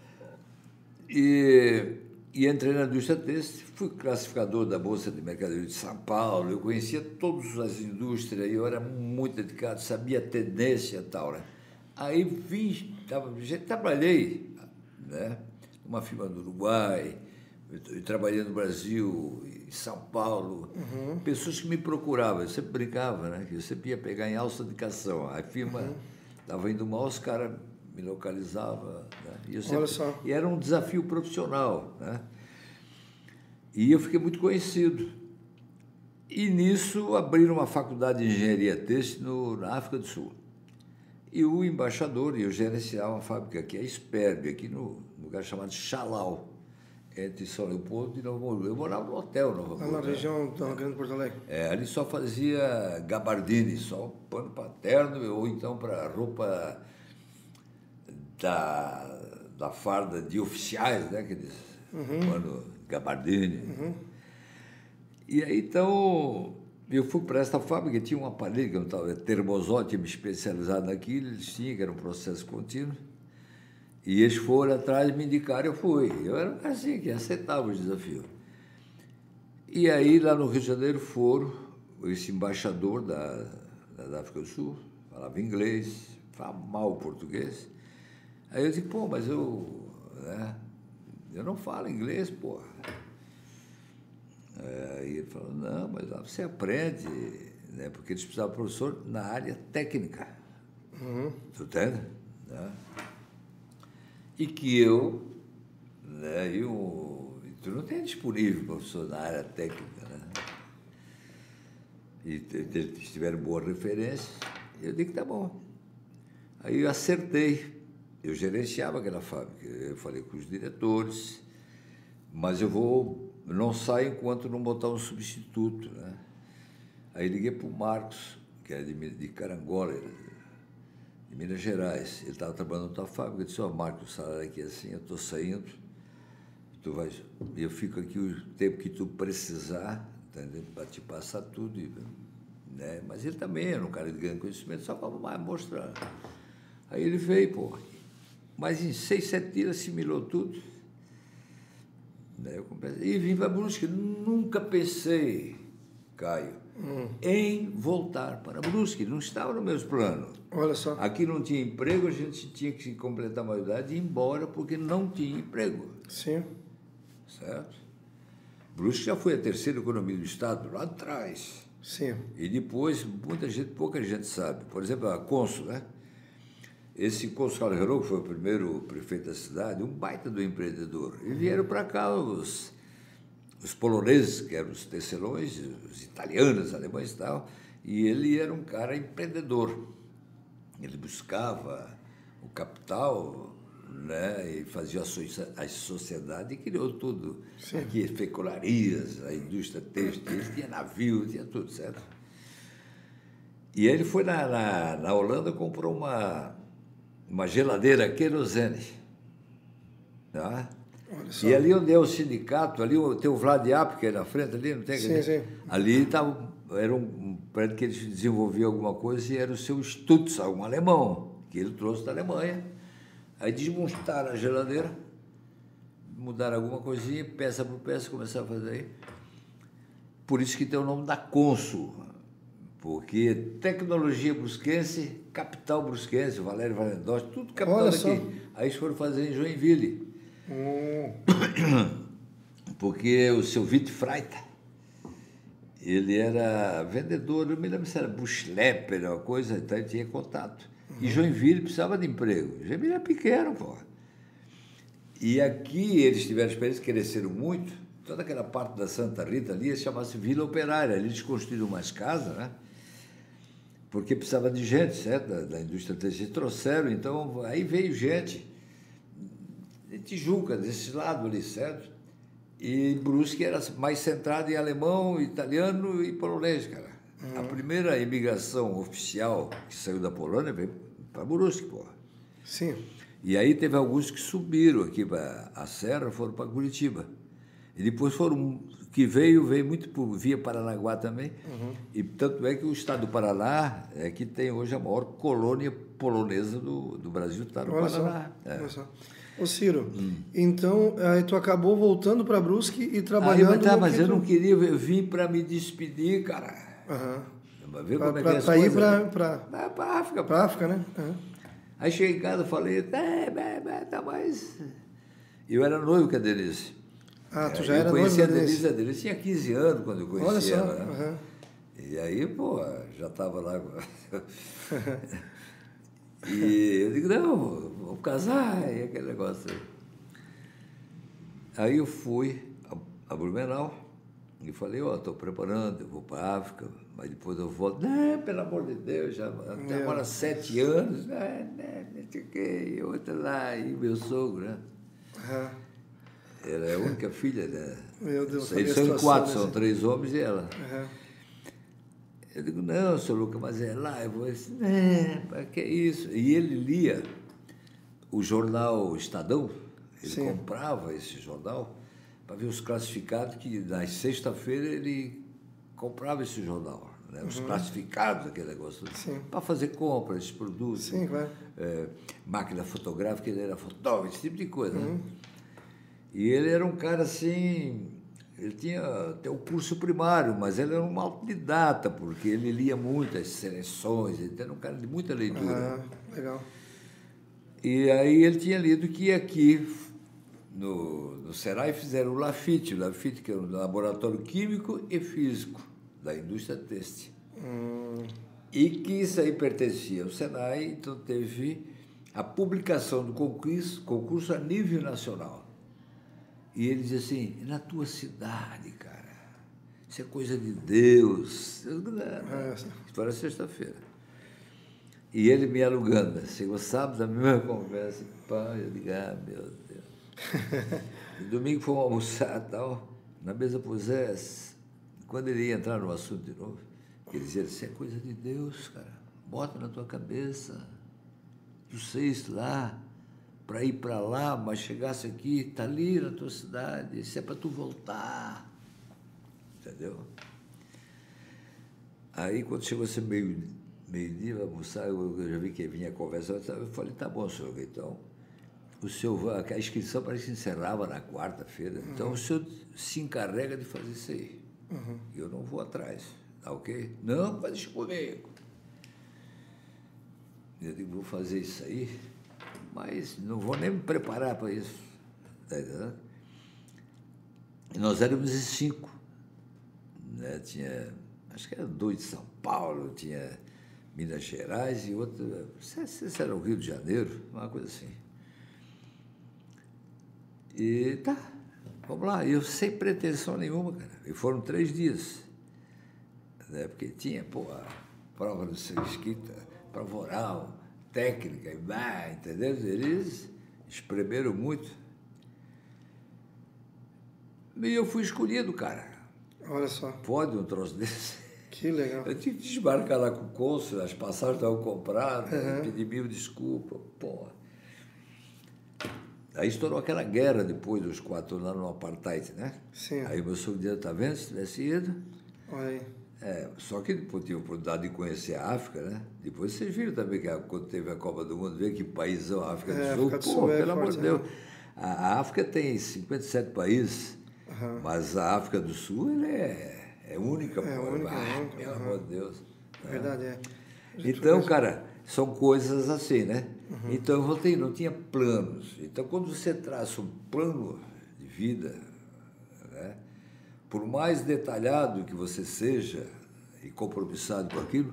E... E entrei na indústria têxtil, fui classificador da Bolsa de Mercadoria de São Paulo, eu conhecia todas as indústrias, eu era muito dedicado, sabia a tendência e tal, né? Aí vim, tava, já trabalhei, né? Numa firma do Uruguai, eu, eu trabalhei no Brasil, em São Paulo, uhum. pessoas que me procuravam, eu sempre brincava, né? Que eu sempre ia pegar em alta indicação, a firma estava uhum. indo mal, os caras... me localizava, né? E eu sempre, olha só. E era um desafio profissional, né? E eu fiquei muito conhecido. E nisso abriram uma faculdade de engenharia têxtil no, na África do Sul. E o embaixador, e eu gerenciava uma fábrica aqui, a Sperb, aqui no lugar chamado Xalau, entre São Leopoldo e Novo Hamburgo. Eu morava no hotel Novo Hamburgo. Lá na região da Grande Porto Alegre. É, ali só fazia gabardine, só pano paterno, ou então para roupa... Da, da farda de oficiais, né? Aqueles uhum. pano gabardine. Uhum. E aí, então, eu fui para essa fábrica, tinha um aparelho que eu estava, termosol, tinha me especializado naquilo, eles tinham, que era um processo contínuo. E eles foram atrás, me indicaram, eu fui. Eu era um cara assim, que aceitava o desafio. E aí, lá no Rio de Janeiro, foram esse embaixador da, da África do Sul, falava inglês, falava mal português. Aí eu disse, pô, mas eu, né, eu não falo inglês, pô. Aí ele falou, não, mas lá você aprende, né, porque eles precisavam de professor na área técnica. Uhum. Tu entende? Né? E que eu, né, eu, tu não tem disponível professor na área técnica, né? E eles tiveram boa referência, eu digo, tá bom. Aí eu acertei. Eu gerenciava aquela fábrica, eu falei com os diretores, mas eu vou, não saio enquanto não botar um substituto, né? Aí liguei para o Marcos, que era de, de Carangola, de Minas Gerais, ele estava trabalhando na tua fábrica, eu disse, ó, oh, Marcos, o salário aqui é assim, eu estou saindo, tu vai, eu fico aqui o tempo que tu precisar, entendeu? Para te passar tudo, né? Mas ele também era um cara de grande conhecimento, só para mais mostrar. Aí ele veio, pô. Mas em seis, sete dias assimilou tudo. Eu e vim para Brusque. Nunca pensei, Caio, hum. em voltar para Brusque. Não estava no meus planos. Olha só. Aqui não tinha emprego, a gente tinha que completar a maioridade e ir embora porque não tinha emprego. Sim. Certo? Brusque já foi a terceira economia do Estado, lá atrás. Sim. E depois, muita gente, pouca gente sabe. Por exemplo, a Consul, né? Esse Consul Herô, que foi o primeiro prefeito da cidade, um baita do empreendedor. E vieram para cá os, os poloneses, que eram os tecelões, os italianos, os alemães e tal, e ele era um cara empreendedor. Ele buscava o capital, né, e fazia a sociedade e criou tudo. Sim. Aqui, fecularias, a indústria têxtil, tinha navio, tinha tudo, certo? E ele foi na, na, na Holanda, comprou uma, uma geladeira querosene. Tá? E ali onde é o sindicato, ali tem o Vladiap, que é na frente ali, não tem? Sim, sim. Ali tava, era um prédio que eles desenvolviam alguma coisa e era o seu Stutz, um alemão, que ele trouxe da Alemanha. Aí desmontaram a geladeira, mudaram alguma coisinha, peça por peça, começaram a fazer aí. Por isso que tem o nome da Consul, porque tecnologia brusquense, capital brusquense, Valério Valendotti, tudo capital daqui. Aí eles foram fazer em Joinville. Hum. Porque o seu Witt Freita, ele era vendedor, não me lembro se era Buschlepper, uma coisa, então ele tinha contato. Uhum. E Joinville precisava de emprego. Joinville é pequeno, pô. E aqui eles tiveram experiência, cresceram muito. Toda aquela parte da Santa Rita ali chamava-se Vila Operária. Ali eles construíram umas casas, né? Porque precisava de gente, certo? Da, da indústria têxtil. Trouxeram, então aí veio gente de Tijuca, desse lado ali, certo? E Brusque era mais centrado em alemão, italiano e polonês, cara. Uhum. A primeira imigração oficial que saiu da Polônia veio para Brusque, porra. Sim. E aí teve alguns que subiram aqui para a Serra, foram para Curitiba. E depois foram, que veio, veio muito por via Paranaguá também. Uhum. E tanto é que o estado do Paraná é que tem hoje a maior colônia polonesa do, do Brasil, está no olha Paraná. Só, é. olha só. Ô Ciro, hum. então aí tu acabou voltando para Brusque e trabalhando... Aí, tá, mas eu tu... não queria, eu vim para me despedir, cara. Uhum. Ver como pra, é que é as pra coisas, ir para... né? Pra... Pra, pra África. Para África, né? Uhum. Aí cheguei em casa e falei, é, é, é, tá mais... Eu era noivo com a Denise. Ah, tu é, já era noivo da Denise? Eu conheci a Denise? A Denise tinha quinze anos quando eu conheci olha só, ela. Né? Uhum. E aí, pô, já estava lá... E eu digo, não, vamos casar, e aquele negócio aí. Aí eu fui a, a Blumenau e falei, ó, oh, estou preparando, eu vou para a África, mas depois eu volto. Não, pelo amor de Deus, já até agora sete anos, né, né, não sei o quê, outra lá, e meu sogro, né? Uhum. Ela é a única filha, né? Meu Deus, eles são quatro, são assim. três homens e ela. Uhum. Eu digo, não, seu Lucas, mas é lá, eu vou assim, né, para que isso? E ele lia o jornal Estadão. Ele Sim. comprava esse jornal para ver os classificados, que na sexta-feira ele comprava esse jornal, né? Os uhum. classificados, aquele negócio, para fazer compras, esses produtos. Sim, claro. É, máquina fotográfica, ele era fotógrafo, esse tipo de coisa. Uhum. Né? E ele era um cara assim, ele tinha até o curso primário, mas ele era um autodidata, porque ele lia muitas seleções, ele era um cara de muita leitura. Ah, legal. E aí ele tinha lido que aqui no, no Senai fizeram o Lafite, o Lafite que é um laboratório químico e físico da indústria têxtil. Hum. E que isso aí pertencia ao Senai, então teve a publicação do concurso, concurso a nível nacional. E ele dizia assim, na tua cidade, cara, isso é coisa de Deus. Isso foi sexta-feira. E ele me alugando, chegou sábado, da mesma conversa, pá, eu digo, ah, meu Deus. E domingo fomos almoçar e tal, na mesa pusesse. Quando ele ia entrar no assunto de novo, ele dizia, isso é coisa de Deus, cara, bota na tua cabeça, tu seis lá, para ir para lá, mas chegasse aqui, está ali na tua cidade, isso é para tu voltar, entendeu? Aí, quando chegou a ser meio, meio-dia, vai almoçar, eu, eu já vi que vinha a conversa, eu falei, tá bom, senhor, então, o senhor, a inscrição parece que encerrava na quarta-feira, então uhum. o senhor se encarrega de fazer isso aí, uhum. eu não vou atrás, tá ok? Não, faz isso comigo. Eu digo, vou fazer isso aí, mas não vou nem me preparar para isso. E nós éramos em cinco. Né? Tinha, acho que era dois de São Paulo, tinha Minas Gerais e outro, não sei se era o Rio de Janeiro, uma coisa assim. E tá, vamos lá. Eu sem pretensão nenhuma, cara. E foram três dias. Né? Porque tinha, pô, a prova do seu escrita, prova oral, técnica, e entendeu? Eles espremeram muito. E eu fui escolhido, cara. Olha só. Pode um troço desse? Que legal. Eu tive que desmarcar lá com o cônsul, as passagens estavam compradas, Uhum. pedi mil desculpas, porra. Aí estourou aquela guerra depois dos quatro anos lá no apartheid, né? Sim. Aí meu sogro dizia, tá vendo, se tivesse ido... Olha aí. É, só que depois tive a oportunidade de conhecer a África, né? Depois vocês viram também que a, quando teve a Copa do Mundo, vê que paísão a África É, do Sul. África do Pô, Sul é pelo amor forte, de Deus. né? A, a África tem cinquenta e sete países, Uhum. mas a África do Sul ela é, é única. É pô. única, Ah, única, pelo uhum. amor de Deus. É verdade, é. Então, cara, são coisas assim, né? Uhum. Então, eu voltei, não tinha planos. Então, quando você traça um plano de vida, né? Por mais detalhado que você seja e compromissado com aquilo,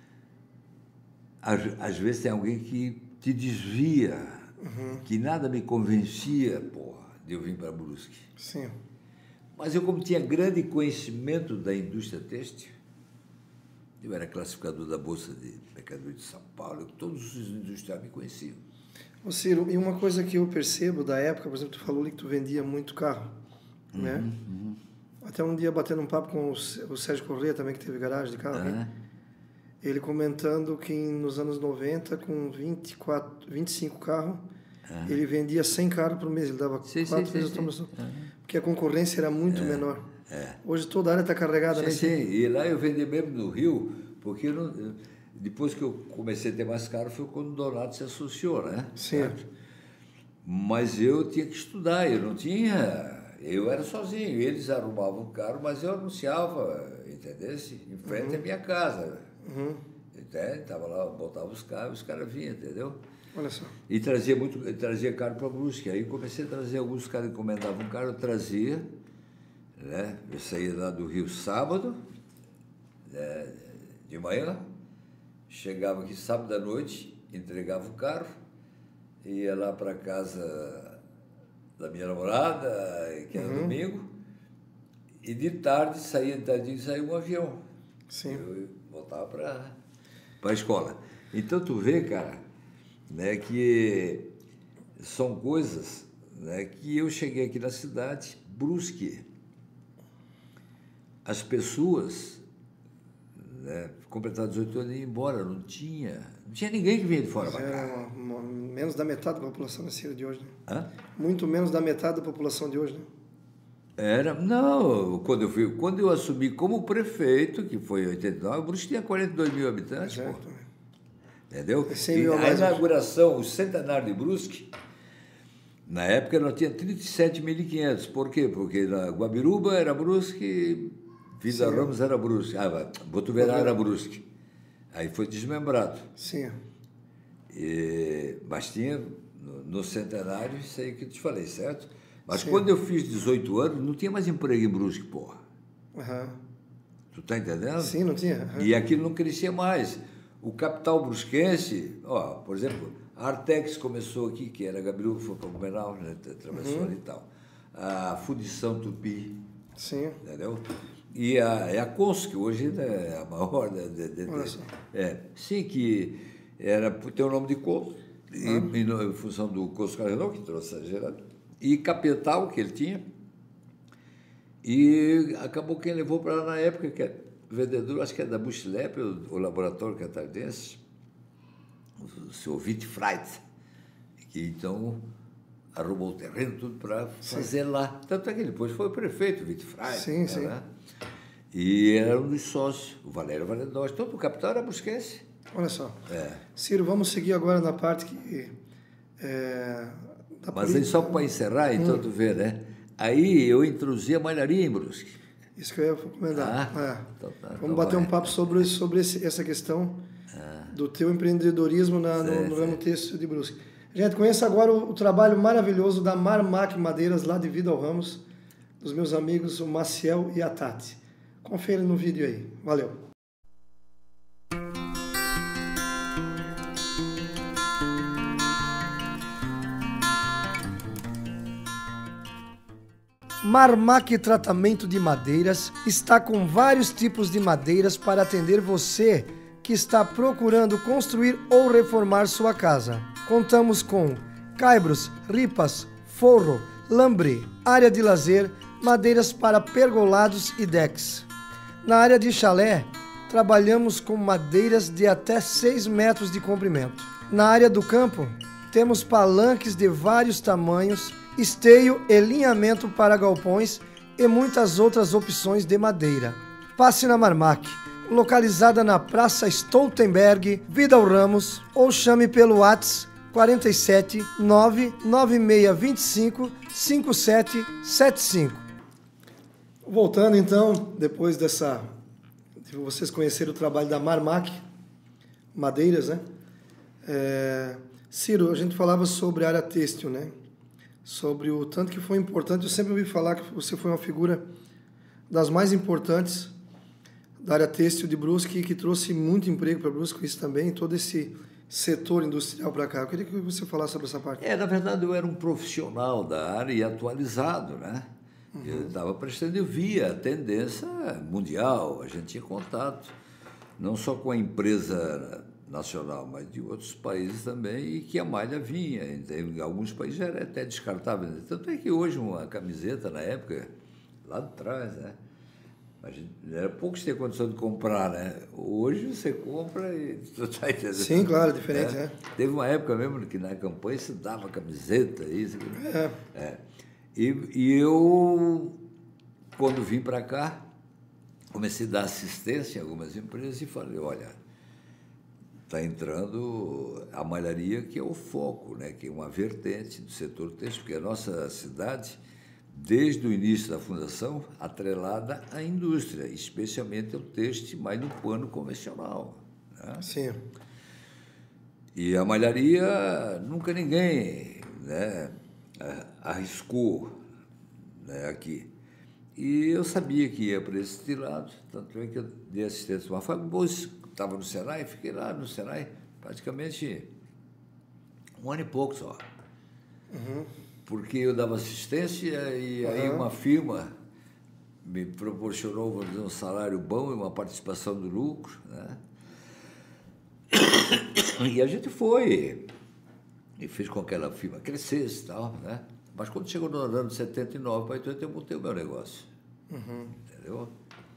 às, às vezes tem alguém que te desvia, uhum. que nada me convencia, porra, de eu vir para Brusque. Sim. Mas eu, como tinha grande conhecimento da indústria têxtil, eu era classificador da Bolsa de Mercadoria de São Paulo, todos os industriais me conheciam. Ô Ciro, e uma coisa que eu percebo da época, por exemplo, tu falou ali que tu vendia muito carro, uhum, né? Uhum. Até um dia batendo um papo com o Sérgio Corrêa também, que teve garagem de carro, né? Ele comentando que nos anos noventa, com vinte e quatro, vinte e cinco carros, uhum. ele vendia cem carros por mês, ele dava sim, quatro sim, vezes sim, a automação, uhum. porque a concorrência era muito é. menor. É. Hoje toda a área está carregada. Sim, sim, e lá eu vendi mesmo no Rio, porque eu não, eu, depois que eu comecei a ter mais carro foi quando o Donato se associou, né? Sim. Certo? Mas eu tinha que estudar, eu não tinha... Eu era sozinho, eles arrumavam o carro, mas eu anunciava, entendesse? Em frente uhum. à minha casa. Uhum. Estava lá, botava os carros, os caras vinham, entendeu? Olha só. E trazia, muito, trazia carro para Brusque. Aí comecei a trazer, alguns caras encomendavam um carro, eu trazia, né? Eu saía lá do Rio sábado, né? De manhã, chegava aqui sábado à noite, entregava o carro, ia lá para casa da minha namorada, que era uhum. domingo, e de tarde saía, de tarde saía um avião. Sim. Eu voltava para a escola. Então tu vê, cara, né, que são coisas, né, que eu cheguei aqui na cidade, Brusque. As pessoas, né, completaram dezoito anos e iam embora, não tinha, não tinha ninguém que vinha de fora para cá. Era uma, uma, menos da metade da população nascida de hoje, né? Hã? Muito menos da metade da população de hoje, né? Era, não, quando eu, fui, quando eu assumi como prefeito, que foi em oitenta e nove, Brusque tinha quarenta e dois mil habitantes, Exato. pô. Entendeu? cem mil E a inauguração, o centenário de Brusque, na época nós tinha trinta e sete mil e quinhentos. Por quê? Porque na Guabiruba era Brusque, Vida Sim. Ramos era Brusque, ah, Botuverá era Brusque. Aí foi desmembrado. Sim. E, mas tinha no, no centenário, isso aí que eu te falei, certo? Mas Sim. quando eu fiz dezoito anos, não tinha mais emprego em Brusque, porra. Uhum. Tu tá entendendo? Sim, não tinha. Uhum. E aquilo não crescia mais. O capital brusquense, ó, por exemplo, a Artex começou aqui, que era Gabiru, foi para o Blumenau, né, atravessou uhum. ali e tal. A Fundição Tupi, Sim. entendeu? E a, é a Cons, que hoje é a maior... De, de, de, Olha só. É, sim, que era, tem o nome de Cons, uhum. em, em função do Cons Carrenou, que trouxe a gerada, e Capital, que ele tinha, e acabou quem levou para lá na época, que é vendedor, acho que é da Bushlep, o, o laboratório catarinense, o senhor Witt Freit, que então arrumou o terreno, tudo para fazer lá. Tanto é que depois foi o prefeito, o Witt Freit. Sim, né, sim. Né? E era um dos sócios, o Valério Valendoz. Todo o capital era brusquense. Olha só. É. Ciro, vamos seguir agora na parte que... É, da Mas aí só para encerrar, então hum. tu vê, né? Aí eu introduzi a malharia em Brusque. Isso que eu ia comentar. Ah, é. então tá, Vamos então bater vai. um papo sobre, sobre esse, essa questão ah. do teu empreendedorismo na, no, certo, no ramo têxtil de Brusque. Gente, conheça agora o, o trabalho maravilhoso da Marmac Madeiras, lá de Vida ao Ramos, dos meus amigos, o Maciel e a Tati. Confere no vídeo aí. Valeu! Marmac Tratamento de Madeiras está com vários tipos de madeiras para atender você que está procurando construir ou reformar sua casa. Contamos com caibros, ripas, forro, lambrê, área de lazer, madeiras para pergolados e decks. Na área de chalé, trabalhamos com madeiras de até seis metros de comprimento. Na área do campo, temos palanques de vários tamanhos, esteio e linhamento para galpões e muitas outras opções de madeira. Passe na Marmac, localizada na Praça Stoltenberg, Vidal Ramos, ou chame pelo WhatsApp quarenta e sete, nove nove seis dois cinco, cinco sete sete cinco. Voltando então, depois dessa, de vocês conhecerem o trabalho da Marmac Madeiras, né? É, Ciro, a gente falava sobre a área têxtil, né? Sobre o tanto que foi importante. Eu sempre ouvi falar que você foi uma figura das mais importantes da área têxtil de Brusque, que trouxe muito emprego para Brusque, isso também, todo esse setor industrial para cá. Eu queria que você falasse sobre essa parte. É, na verdade, eu era um profissional da área e atualizado, né? Uhum. Eu estava prestando, eu via a tendência mundial, a gente tinha contato, não só com a empresa nacional, mas de outros países também, e que a malha vinha. Em alguns países já era até descartável. Tanto é que hoje uma camiseta, na época, lá de trás, né? A gente, era poucos ter condição de comprar, né? Hoje você compra e tu tá entendendo. Sim, claro, diferente, é. é. Teve uma época mesmo que na campanha se dava camiseta, isso. É. é. E, e eu, quando vim para cá, comecei a dar assistência em algumas empresas e falei, olha, está entrando a malharia, que é o foco, né? Que é uma vertente do setor têxtil, porque a nossa cidade, desde o início da fundação, atrelada à indústria, especialmente ao têxtil, mas no pano convencional. Né? Sim. E a malharia, nunca ninguém, né, arriscou, né, aqui. E eu sabia que ia para esse lado, tanto é que eu dei assistência a uma fábrica, estava no Senai, fiquei lá no Senai praticamente um ano e pouco só. Uhum. Porque eu dava assistência e uhum. aí uma firma me proporcionou, vamos dizer, um salário bom e uma participação do lucro, né? E a gente foi e fez com que aquela firma crescesse e tal, né? Mas quando chegou no ano de setenta e nove para oitenta, eu montei o meu negócio. Uhum. Entendeu?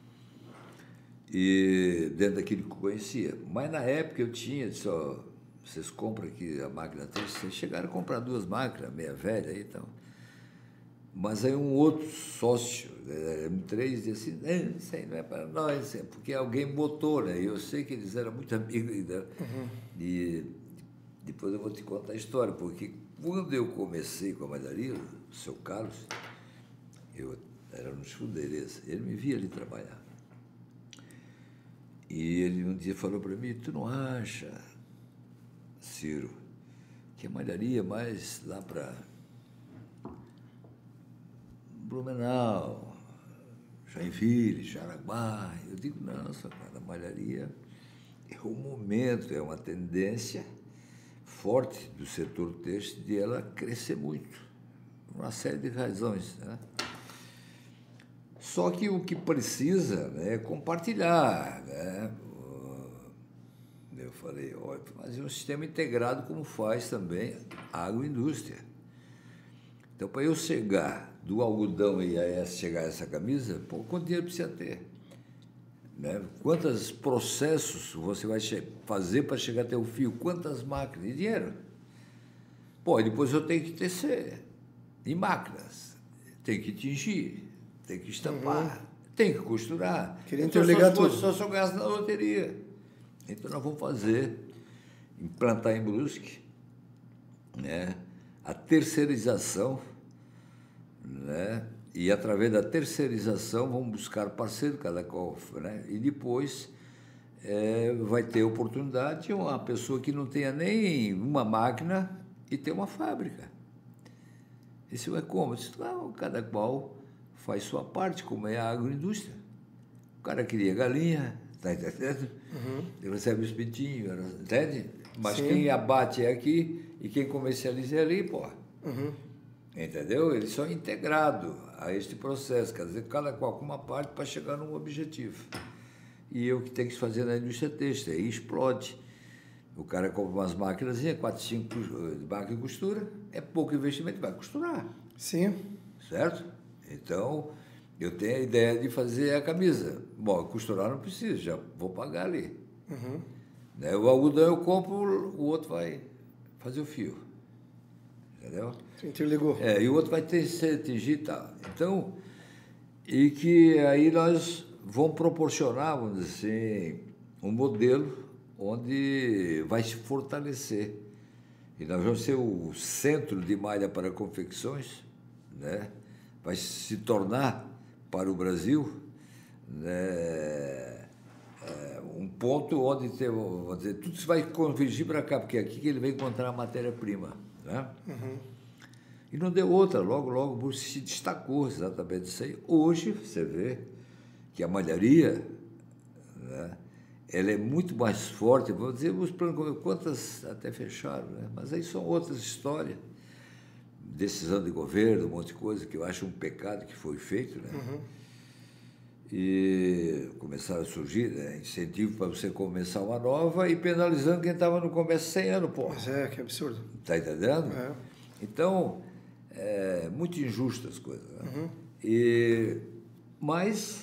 E dentro daquilo que eu conhecia. Mas na época eu tinha, só vocês compram aqui a máquina, vocês chegaram a comprar duas máquinas, meia velha aí, então. Mas aí um outro sócio, um três, disse assim, não, isso aí não é para nós, é porque alguém botou, né? E eu sei que eles eram muito amigos ainda. Uhum. E depois eu vou te contar a história, porque quando eu comecei com a malharia, o seu Carlos, eu era no Escudeirense, ele me via ali trabalhar. E ele um dia falou para mim, tu não acha, Ciro, que a malharia mais lá para Blumenau, Joinville, Jaraguá? Eu digo, não, só cara, a malharia é um momento, é uma tendência forte do setor têxtil de ela crescer muito, por uma série de razões, né? Só que o que precisa, né, é compartilhar, né? Eu falei, olha, fazer um sistema integrado como faz também a agroindústria. Então, para eu chegar do algodão e a chegar a essa camisa, pô, quanto dinheiro precisa ter? Né? Quantos processos você vai fazer para chegar até o fio? Quantas máquinas? E dinheiro? Pô, depois eu tenho que tecer em máquinas, tenho que tingir, tenho que estampar, uhum. tenho que costurar. Queria então, interligar só, tudo. Só se eu gasto na loteria. Então, nós vamos fazer, implantar em Brusque, né, a terceirização, né, e através da terceirização vamos buscar parceiro, cada qual, né, e depois é, vai ter oportunidade uma pessoa que não tenha nem uma máquina e ter uma fábrica. Isso é como? Isso, ah, cada qual faz sua parte, como é a agroindústria. O cara cria galinha, está entendendo? Uhum. Ele recebe os pintinhos, entende? Mas sim, quem abate é aqui e quem comercializa é ali, pô. Uhum. Entendeu? Eles são integrados a este processo, quer dizer, cada qual com uma parte para chegar num objetivo. E eu que tenho que fazer na indústria têxtil, aí explode. O cara compra umas máquinas, quatro, cinco de máquina de costura, é pouco investimento, vai costurar. Sim. Certo? Então, eu tenho a ideia de fazer a camisa. Bom, costurar não precisa, já vou pagar ali. Uhum. Né? O algodão eu compro, o outro vai fazer o fio. Entendeu? Interligou. É, e o outro vai ter que tingir e tal. Então, e que aí nós vamos proporcionar, vamos dizer assim, um modelo onde vai se fortalecer. E nós vamos ser o centro de malha para confecções, né? Vai se tornar para o Brasil, né, é, um ponto onde tem, vamos dizer, tudo isso vai convergir para cá, porque é aqui que ele vai encontrar a matéria-prima. Né? Uhum. E não deu outra, logo, logo se destacou exatamente isso aí. Hoje, você vê que a malharia, né, ela é muito mais forte, vou dizer, os planos, quantas até fecharam, né? Mas aí são outras histórias. Decisão de governo, um monte de coisa que eu acho um pecado que foi feito, né? Uhum. E começaram a surgir, né, incentivo para você começar uma nova e penalizando quem estava no começo cem anos, pô. Mas é, que absurdo. Está entendendo? É. Então, é muito injusto as coisas. Né? Uhum. E, mas,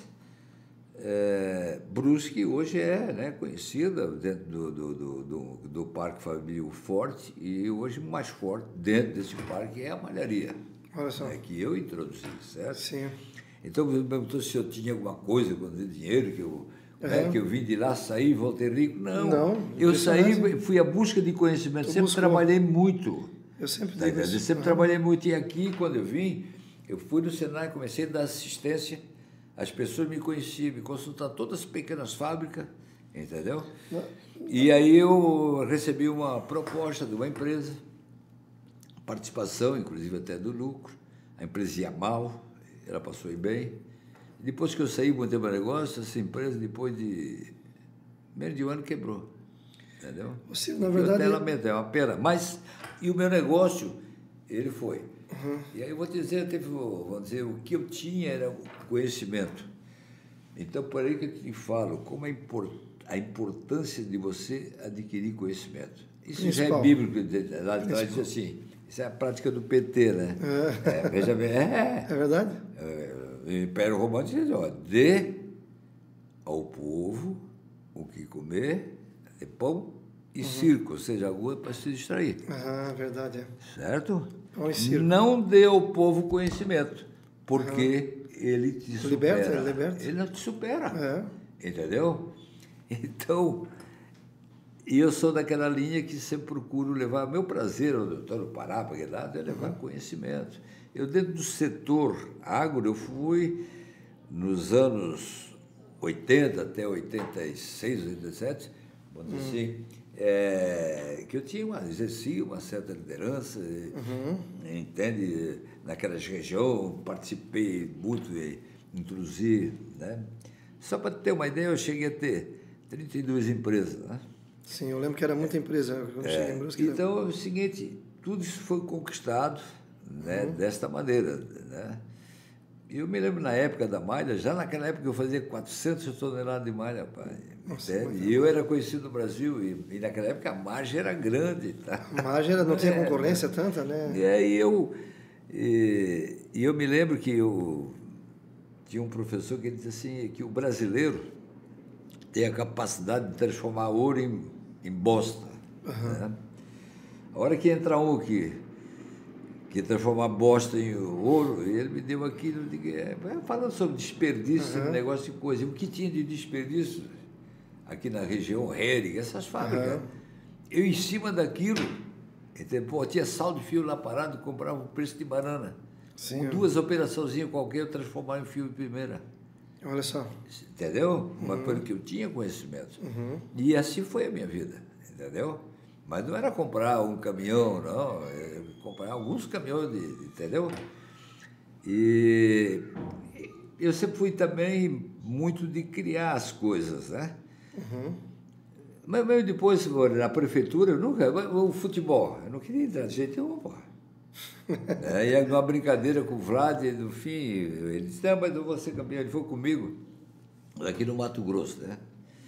é, Brusque hoje é, né, conhecida dentro do, do, do, do, do Parque Família Forte, e hoje mais forte dentro desse parque é a malharia. Olha só. Né, que eu introduzi, certo? Sim. Então, você me perguntou se eu tinha alguma coisa com dinheiro, que eu, uhum. né, que eu vim de lá, saí, voltei rico. Não, Não eu saí, fui à busca de conhecimento, tu sempre buscou. Trabalhei muito. Eu sempre tá, digo Eu sempre uhum. trabalhei muito, e aqui, quando eu vim, eu fui no Senai, comecei a dar assistência, as pessoas me conheciam, me consultavam, todas as pequenas fábricas, entendeu? Não. E aí eu recebi uma proposta de uma empresa, participação, inclusive até do lucro, a empresa ia mal, ela passou aí bem. Depois que eu saí, montei meu negócio, essa empresa, depois de menos de um ano, quebrou. Entendeu? Você, na verdade... Eu até lamento, é uma pena. Mas, e o meu negócio, ele foi. Uhum. E aí eu vou te dizer, teve, vou dizer, o que eu tinha era o conhecimento. Então, por aí que eu te falo, como é import, a importância de você adquirir conhecimento. Isso Principal. Já é bíblico, lá atrás diz assim, isso é a prática do P T, né? É. É, veja bem, é. É verdade? É, o Império Romano diz, ó, dê ao povo o que comer, de pão e uhum. circo, ou seja, água para se distrair. Ah, verdade. É. Certo? Pão e circo. Não dê ao povo conhecimento, porque uhum. ele te supera. Liberta, ele liberta. Ele não te supera. É. Entendeu? Então, e eu sou daquela linha que sempre procuro levar, meu prazer, eu estou no Pará, para aquele lado, é levar uhum. conhecimento. Eu, dentro do setor agro, eu fui nos anos oitenta até oitenta e seis, oitenta e sete, vamos dizer uhum. assim, é, que eu tinha uma, exercia uma certa liderança, uhum. entende? Naquelas regiões, participei muito, introduzi, né? Só para ter uma ideia, eu cheguei a ter trinta e duas empresas, né? Sim, eu lembro que era muita empresa quando é, cheguei em Brusque. Então, é o seguinte, tudo isso foi conquistado, né, uhum. desta maneira, né? E eu me lembro na época da malha, já naquela época eu fazia quatrocentas toneladas de malha, pai. Nossa, e eu era conhecido no Brasil, e, e naquela época a margem era grande. Tá? A margem era, não tinha é, concorrência tanta, né? E aí eu, e, e eu me lembro que eu tinha um professor que ele disse assim, que o brasileiro tem a capacidade de transformar ouro em, em bosta. Uhum. Né? A hora que entra um que, que transformar bosta em ouro, ele me deu aquilo, eu digo, é, falando sobre desperdício, uhum. negócio de coisa, o que tinha de desperdício aqui na região, Hering, essas fábricas. Uhum. Eu, em cima daquilo, pô, tinha sal de fio lá parado, comprava o preço de banana. Sim, com duas operaçãozinhas qualquer, eu transformava em fio de primeira. Olha só. Entendeu? Uhum. Mas pelo que eu tinha conhecimento. Uhum. E assim foi a minha vida, entendeu? Mas não era comprar um caminhão, não. Era comprar alguns caminhões, de, entendeu? E eu sempre fui também muito de criar as coisas, né? Uhum. Mas mesmo depois, na prefeitura, eu nunca... O futebol, eu não queria entrar de jeito nenhum, pô. É, e numa brincadeira com o Vlad, no fim, ele disse, não, mas eu vou ser campeão. Ele foi comigo, aqui no Mato Grosso, né?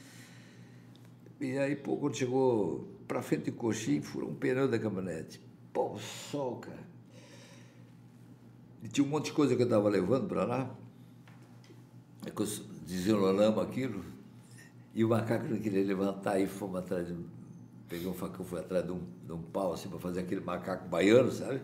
E aí, pô, quando chegou pra frente de Coxim, furou um pneu da caminhonete. Pô, sol, cara. E tinha um monte de coisa que eu estava levando para lá. desenrolamos aquilo, e o macaco não queria levantar, aí fomos atrás de um, peguei um facão, fui atrás de um, de um pau, assim, para fazer aquele macaco baiano, sabe?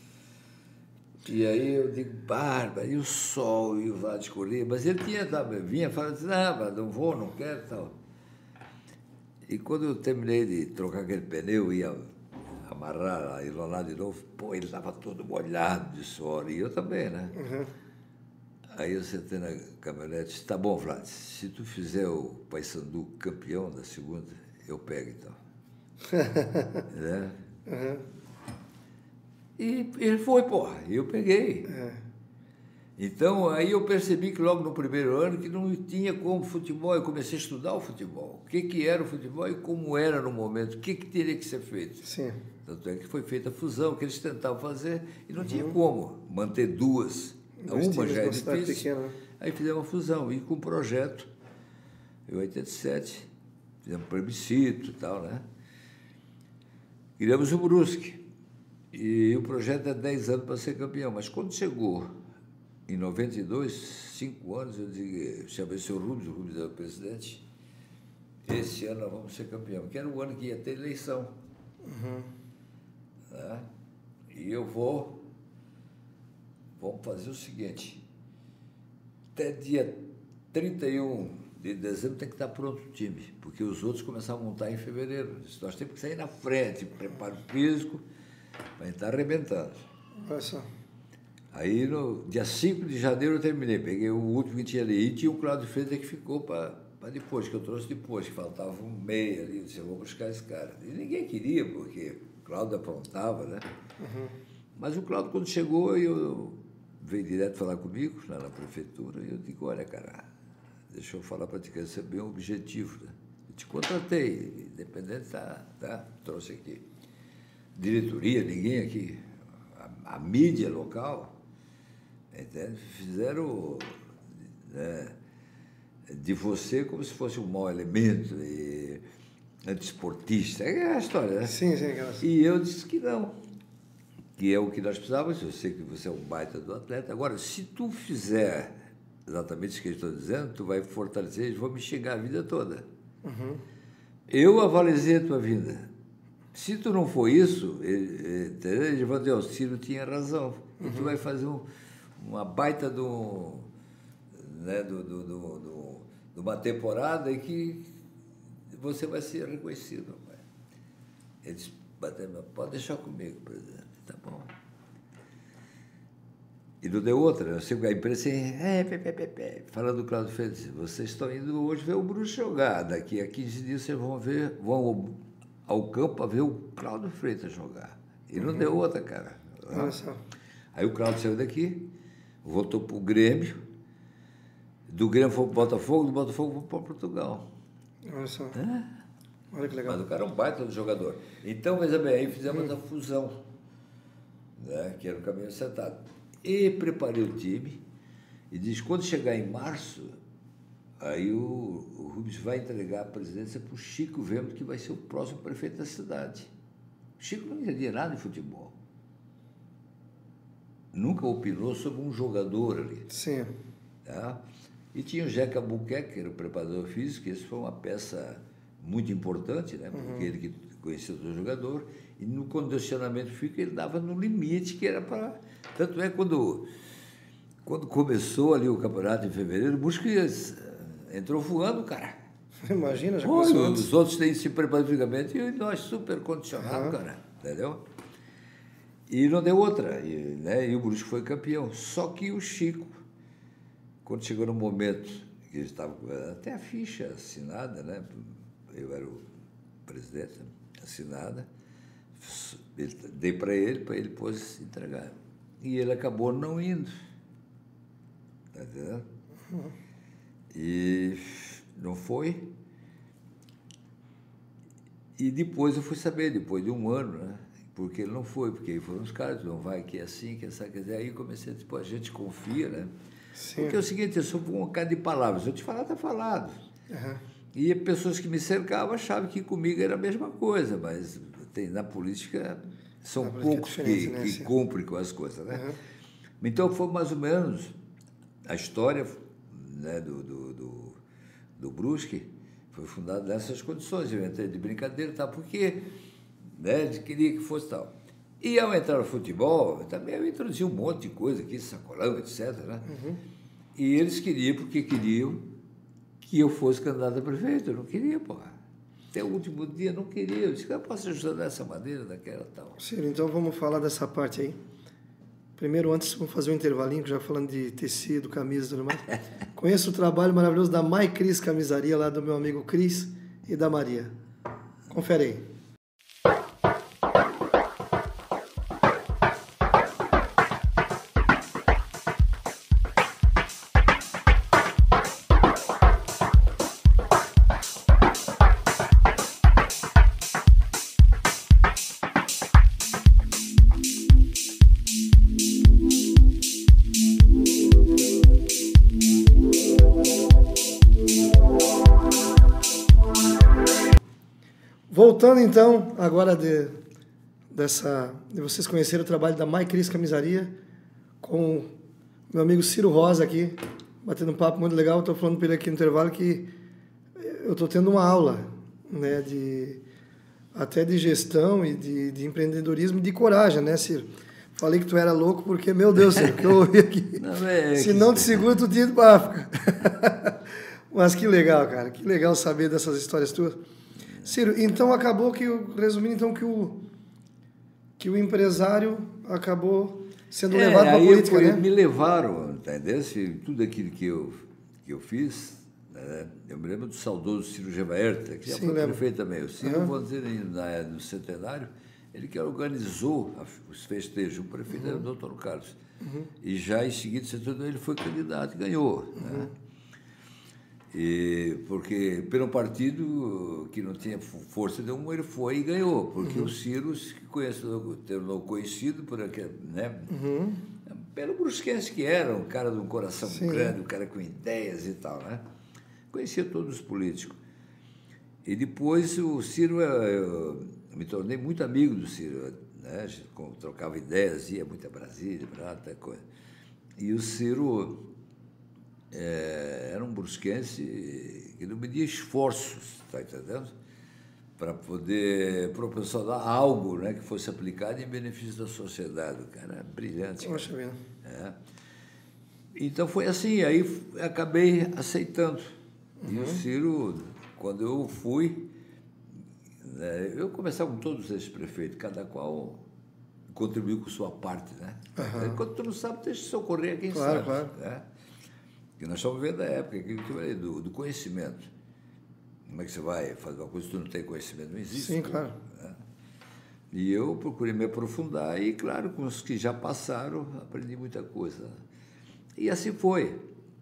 E aí eu digo, Bárbara, e o sol, e o vale de escolher, mas ele tinha, vinha falando assim, não, não vou, não quero e tal. E quando eu terminei de trocar aquele pneu, ia amarrar, enrolar de novo, pô, ele estava todo molhado de suor, e eu também, né? Uhum. Aí eu sentei na caminhonete e disse, tá bom, Vlad, se tu fizer o Paysandu campeão da segunda, eu pego, então. Né? Uhum. E ele foi, porra, e eu peguei. É. Então, aí eu percebi que logo no primeiro ano que não tinha como futebol, eu comecei a estudar o futebol. O que, que era o futebol e como era no momento, o que, que teria que ser feito. Sim. Tanto é que foi feita a fusão, que eles tentavam fazer, e não uhum. tinha como manter duas. Dois uma já é difícil. Pequena. Aí fizemos a fusão, e com um projeto, em oitenta e sete, fizemos plebiscito e tal, né? Criamos o Brusque. E o projeto é dez anos para ser campeão, mas quando chegou em noventa e dois, cinco anos, eu digo, chamei o senhor Rubens, o Rubens era o presidente, esse ano nós vamos ser campeão, que era o ano que ia ter eleição. Uhum. Né? E eu vou, vamos fazer o seguinte, até dia trinta e um de dezembro tem que estar pronto o time, porque os outros começaram a montar em fevereiro. Nós temos que sair na frente, preparo físico, para estar arrebentando. Nossa. Aí, no dia cinco de janeiro, eu terminei. Peguei o último que tinha ali. E tinha o Cláudio Freitas que ficou para depois, que eu trouxe depois, que faltava um meio ali. Eu disse, eu vou buscar esse cara. E ninguém queria, porque o Cláudio aprontava, né? Uhum. Mas o Cláudio, quando chegou, eu, veio direto falar comigo, lá na prefeitura, e eu digo, olha, cara, deixa eu falar para ti, quero saber um objetivo, né? Eu te contratei, independente, tá, tá, trouxe aqui. Diretoria, ninguém aqui, a, a mídia local, entende? Fizeram, né, de você como se fosse um mau elemento, e antisportista, é a história, né? Sim, sim. Aquela... E eu disse que não, que é o que nós precisávamos, eu sei que você é um baita do atleta, agora, se tu fizer exatamente isso que eu estou dizendo, tu vai fortalecer, eles vão me xingar a vida toda. Uhum. Eu avalizei a tua vida. Se tu não for isso, ele vai dizer, o Ciro tinha razão. Uhum. E tu vai fazer um, uma baita do, né, do, do, do, do, de uma temporada em que você vai ser reconhecido. Pai. Ele disse, pode deixar comigo, presidente. Tá bom. E não deu outra. Eu sei que a imprensa é, pé, pé, pé, pé. Falando do Cláudio Freitas, vocês estão indo hoje ver o Bruxo jogar. Daqui a quinze dias vocês vão ver, vão ao campo para ver o Cláudio Freitas jogar. E não uhum. deu outra, cara. Nossa. Aí o Cláudio saiu daqui, voltou para o Grêmio, do Grêmio foi para o Botafogo, do Botafogo foi para Portugal. Nossa. É? Olha que legal. Mas o cara é um baita do jogador. Então, veja bem, aí fizemos uhum. a fusão, né, que era o caminho sentado. E preparei o time e disse, quando chegar em março, aí o, o Rubens vai entregar a presidência para o Chico Vemos, que vai ser o próximo prefeito da cidade. O Chico não entendia nada de futebol. Nunca opinou sobre um jogador ali. Sim. Tá? E tinha o Jeca Albuquerque, que era o preparador físico, que isso foi uma peça muito importante, né? Porque uhum. ele que conhecia o jogador, e no condicionamento físico ele dava no limite que era para... Tanto é quando, quando começou ali o campeonato em fevereiro, o Brusque entrou voando, cara. Imagina, já Olha, começou os outros têm se preparado fisicamente e nós super condicionados, uhum. cara, entendeu? E não deu outra, e, né? E o Brusque foi campeão. Só que o Chico, quando chegou no momento que ele estava até a ficha assinada, né? Eu era o presidente, assinada, dei para ele, para ele depois entregar. E ele acabou não indo. Está entendendo? Uhum. E não foi. E depois eu fui saber, depois de um ano, né? Porque ele não foi, porque aí foram os caras, não vai, que é assim, que é assim, quer dizer, aí comecei a dizer, pô, a gente confia, né? Sim. Porque é o seguinte, eu sou um bocado de palavras, eu te falar, está falado. Uhum. E pessoas que me cercavam achavam que comigo era a mesma coisa, mas tem, na política são na poucos política é que, né? que cumprem com as coisas, né? Uhum. Então foi mais ou menos a história, né, do, do, do, do Brusque foi fundado nessas condições. Eu entrei de brincadeira, tá, porque, né, queria que fosse tal. E ao entrar no futebol, também eu introduzi um monte de coisa aqui, sacolão, etcétera. Né? Uhum. E eles queriam, porque queriam que eu fosse candidato a prefeito. Eu não queria, porra. Até o último dia não queria. Eu disse que eu posso ajudar dessa maneira, daquela tal. Ciro, então vamos falar dessa parte aí. Primeiro, antes, vamos fazer um intervalinho, já falando de tecido, camisa e tudo mais. Conheço o trabalho maravilhoso da Mai Cris Camisaria, lá do meu amigo Cris e da Maria. Confere aí. Voltando então, agora de, dessa, de vocês conhecerem o trabalho da Mai Cris Camisaria, com o meu amigo Ciro Rosa aqui, batendo um papo muito legal. Estou falando para ele aqui no intervalo que eu estou tendo uma aula, né, de, até de gestão e de, de empreendedorismo e de coragem, né, Ciro? Falei que tu era louco porque, meu Deus, Ciro, que eu ouvi aqui. Não, é Se não te segura, tu tinha ido para a África. Mas que legal, cara, que legal saber dessas histórias tuas. Ciro, então acabou que, resumindo, então, que o, que o empresário acabou sendo é, levado para a política, eu, né? Me levaram, entendeu? Tudo aquilo que eu, que eu fiz, né? Eu me lembro do saudoso Ciro Gevaerta, que já Sim, foi lembro. prefeito também. O Ciro, uhum. vou dizer, na, no centenário, ele que organizou os festejos, o prefeito uhum. era o doutor Carlos. Uhum. E já em seguida, ele foi candidato e ganhou, uhum. né? E porque pelo partido que não tinha força nenhuma, ele foi e ganhou, porque uhum. o Ciro se conheceu, tornou conhecido por aquele, né? Uhum. Pelo brusquense que era, um cara de um coração Sim. grande, um cara com ideias e tal, né? Conhecia todos os políticos. E depois o Ciro, eu, eu me tornei muito amigo do Ciro, né? A gente trocava ideias, ia muito a Brasília, para até coisa. E o Ciro É, era um brusquense que não media esforços, está entendendo? Para poder proporcionar algo, né, que fosse aplicado em benefício da sociedade. O cara era brilhante. Poxa vida. É. Então foi assim, aí acabei aceitando. Uhum. E o Ciro, quando eu fui, né, eu conversava com todos esses prefeitos, cada qual contribuiu com sua parte, né? Uhum. Quando tu não sabe, deixa de socorrer quem claro, sabe. Claro. Né? Porque nós estamos vendo a época que eu falei, do, do conhecimento. Como é que você vai fazer uma coisa que tu não tem conhecimento? Não existe. Sim, claro. Né? E eu procurei me aprofundar e, claro, com os que já passaram, aprendi muita coisa. E assim foi.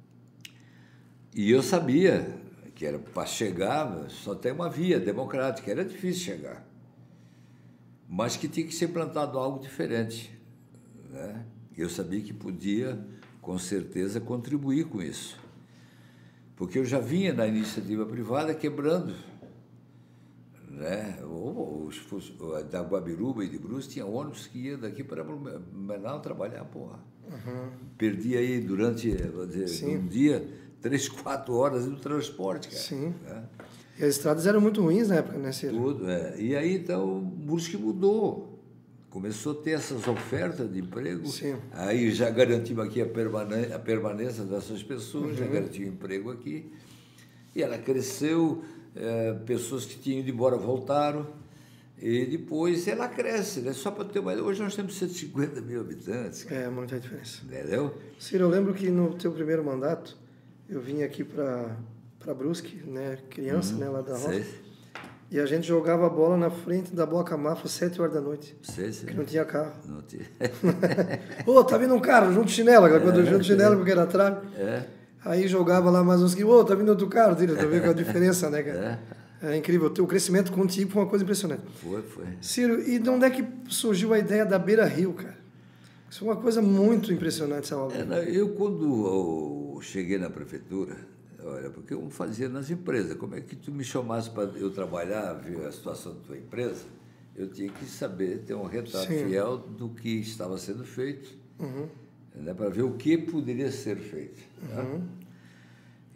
E eu sabia que era para chegar, só tem uma via democrática, era difícil chegar. Mas que tinha que ser implantado algo diferente. Né? Eu sabia que podia, com certeza, contribuir com isso. Porque eu já vinha na iniciativa privada quebrando. Né? Os, da Guabiruba e de Brusque, tinha ônibus que ia daqui para Blumenau trabalhar, porra. Uhum. Perdi aí durante, vou dizer, um dia, três, quatro horas no transporte, cara. Sim. Né? E as estradas eram muito ruins na época, né, Ciro? Tudo, é. E aí, então, o Brusque mudou. Começou a ter essas ofertas de emprego. Sim. Aí já garantimos aqui a, permane a permanência dessas pessoas, uhum. já garantimos emprego aqui. E ela cresceu, é, pessoas que tinham ido embora voltaram. E depois ela cresce, né? Só para ter uma ideia, hoje nós temos cento e cinquenta mil habitantes. Cara. É, muita diferença. Entendeu? Ciro, eu lembro que no teu primeiro mandato, eu vim aqui para para Brusque, né, criança, uhum. né, lá da roça. Sei. E a gente jogava bola na frente da Boca Mafra, sete horas da noite. Sei, sei. Que não tinha carro. Não tinha. Ô, oh, tá vindo um carro, junto chinelo, é, quando eu junto chinelo, porque era trave. É. Aí jogava lá mais uns que, ô, oh, tá vindo outro carro, tira, tá vendo a diferença, né, cara? É. É incrível. O crescimento contigo foi uma coisa impressionante. Foi, foi. Ciro, e de onde é que surgiu a ideia da Beira Rio, cara? Isso é uma coisa muito impressionante, essa obra. É, eu, quando eu cheguei na prefeitura, olha, porque eu fazia nas empresas. Como é que tu me chamasse para eu trabalhar, ver a situação da tua empresa? Eu tinha que saber, ter um retrato Sim. fiel do que estava sendo feito, uhum. né, para ver o que poderia ser feito. Uhum. Né?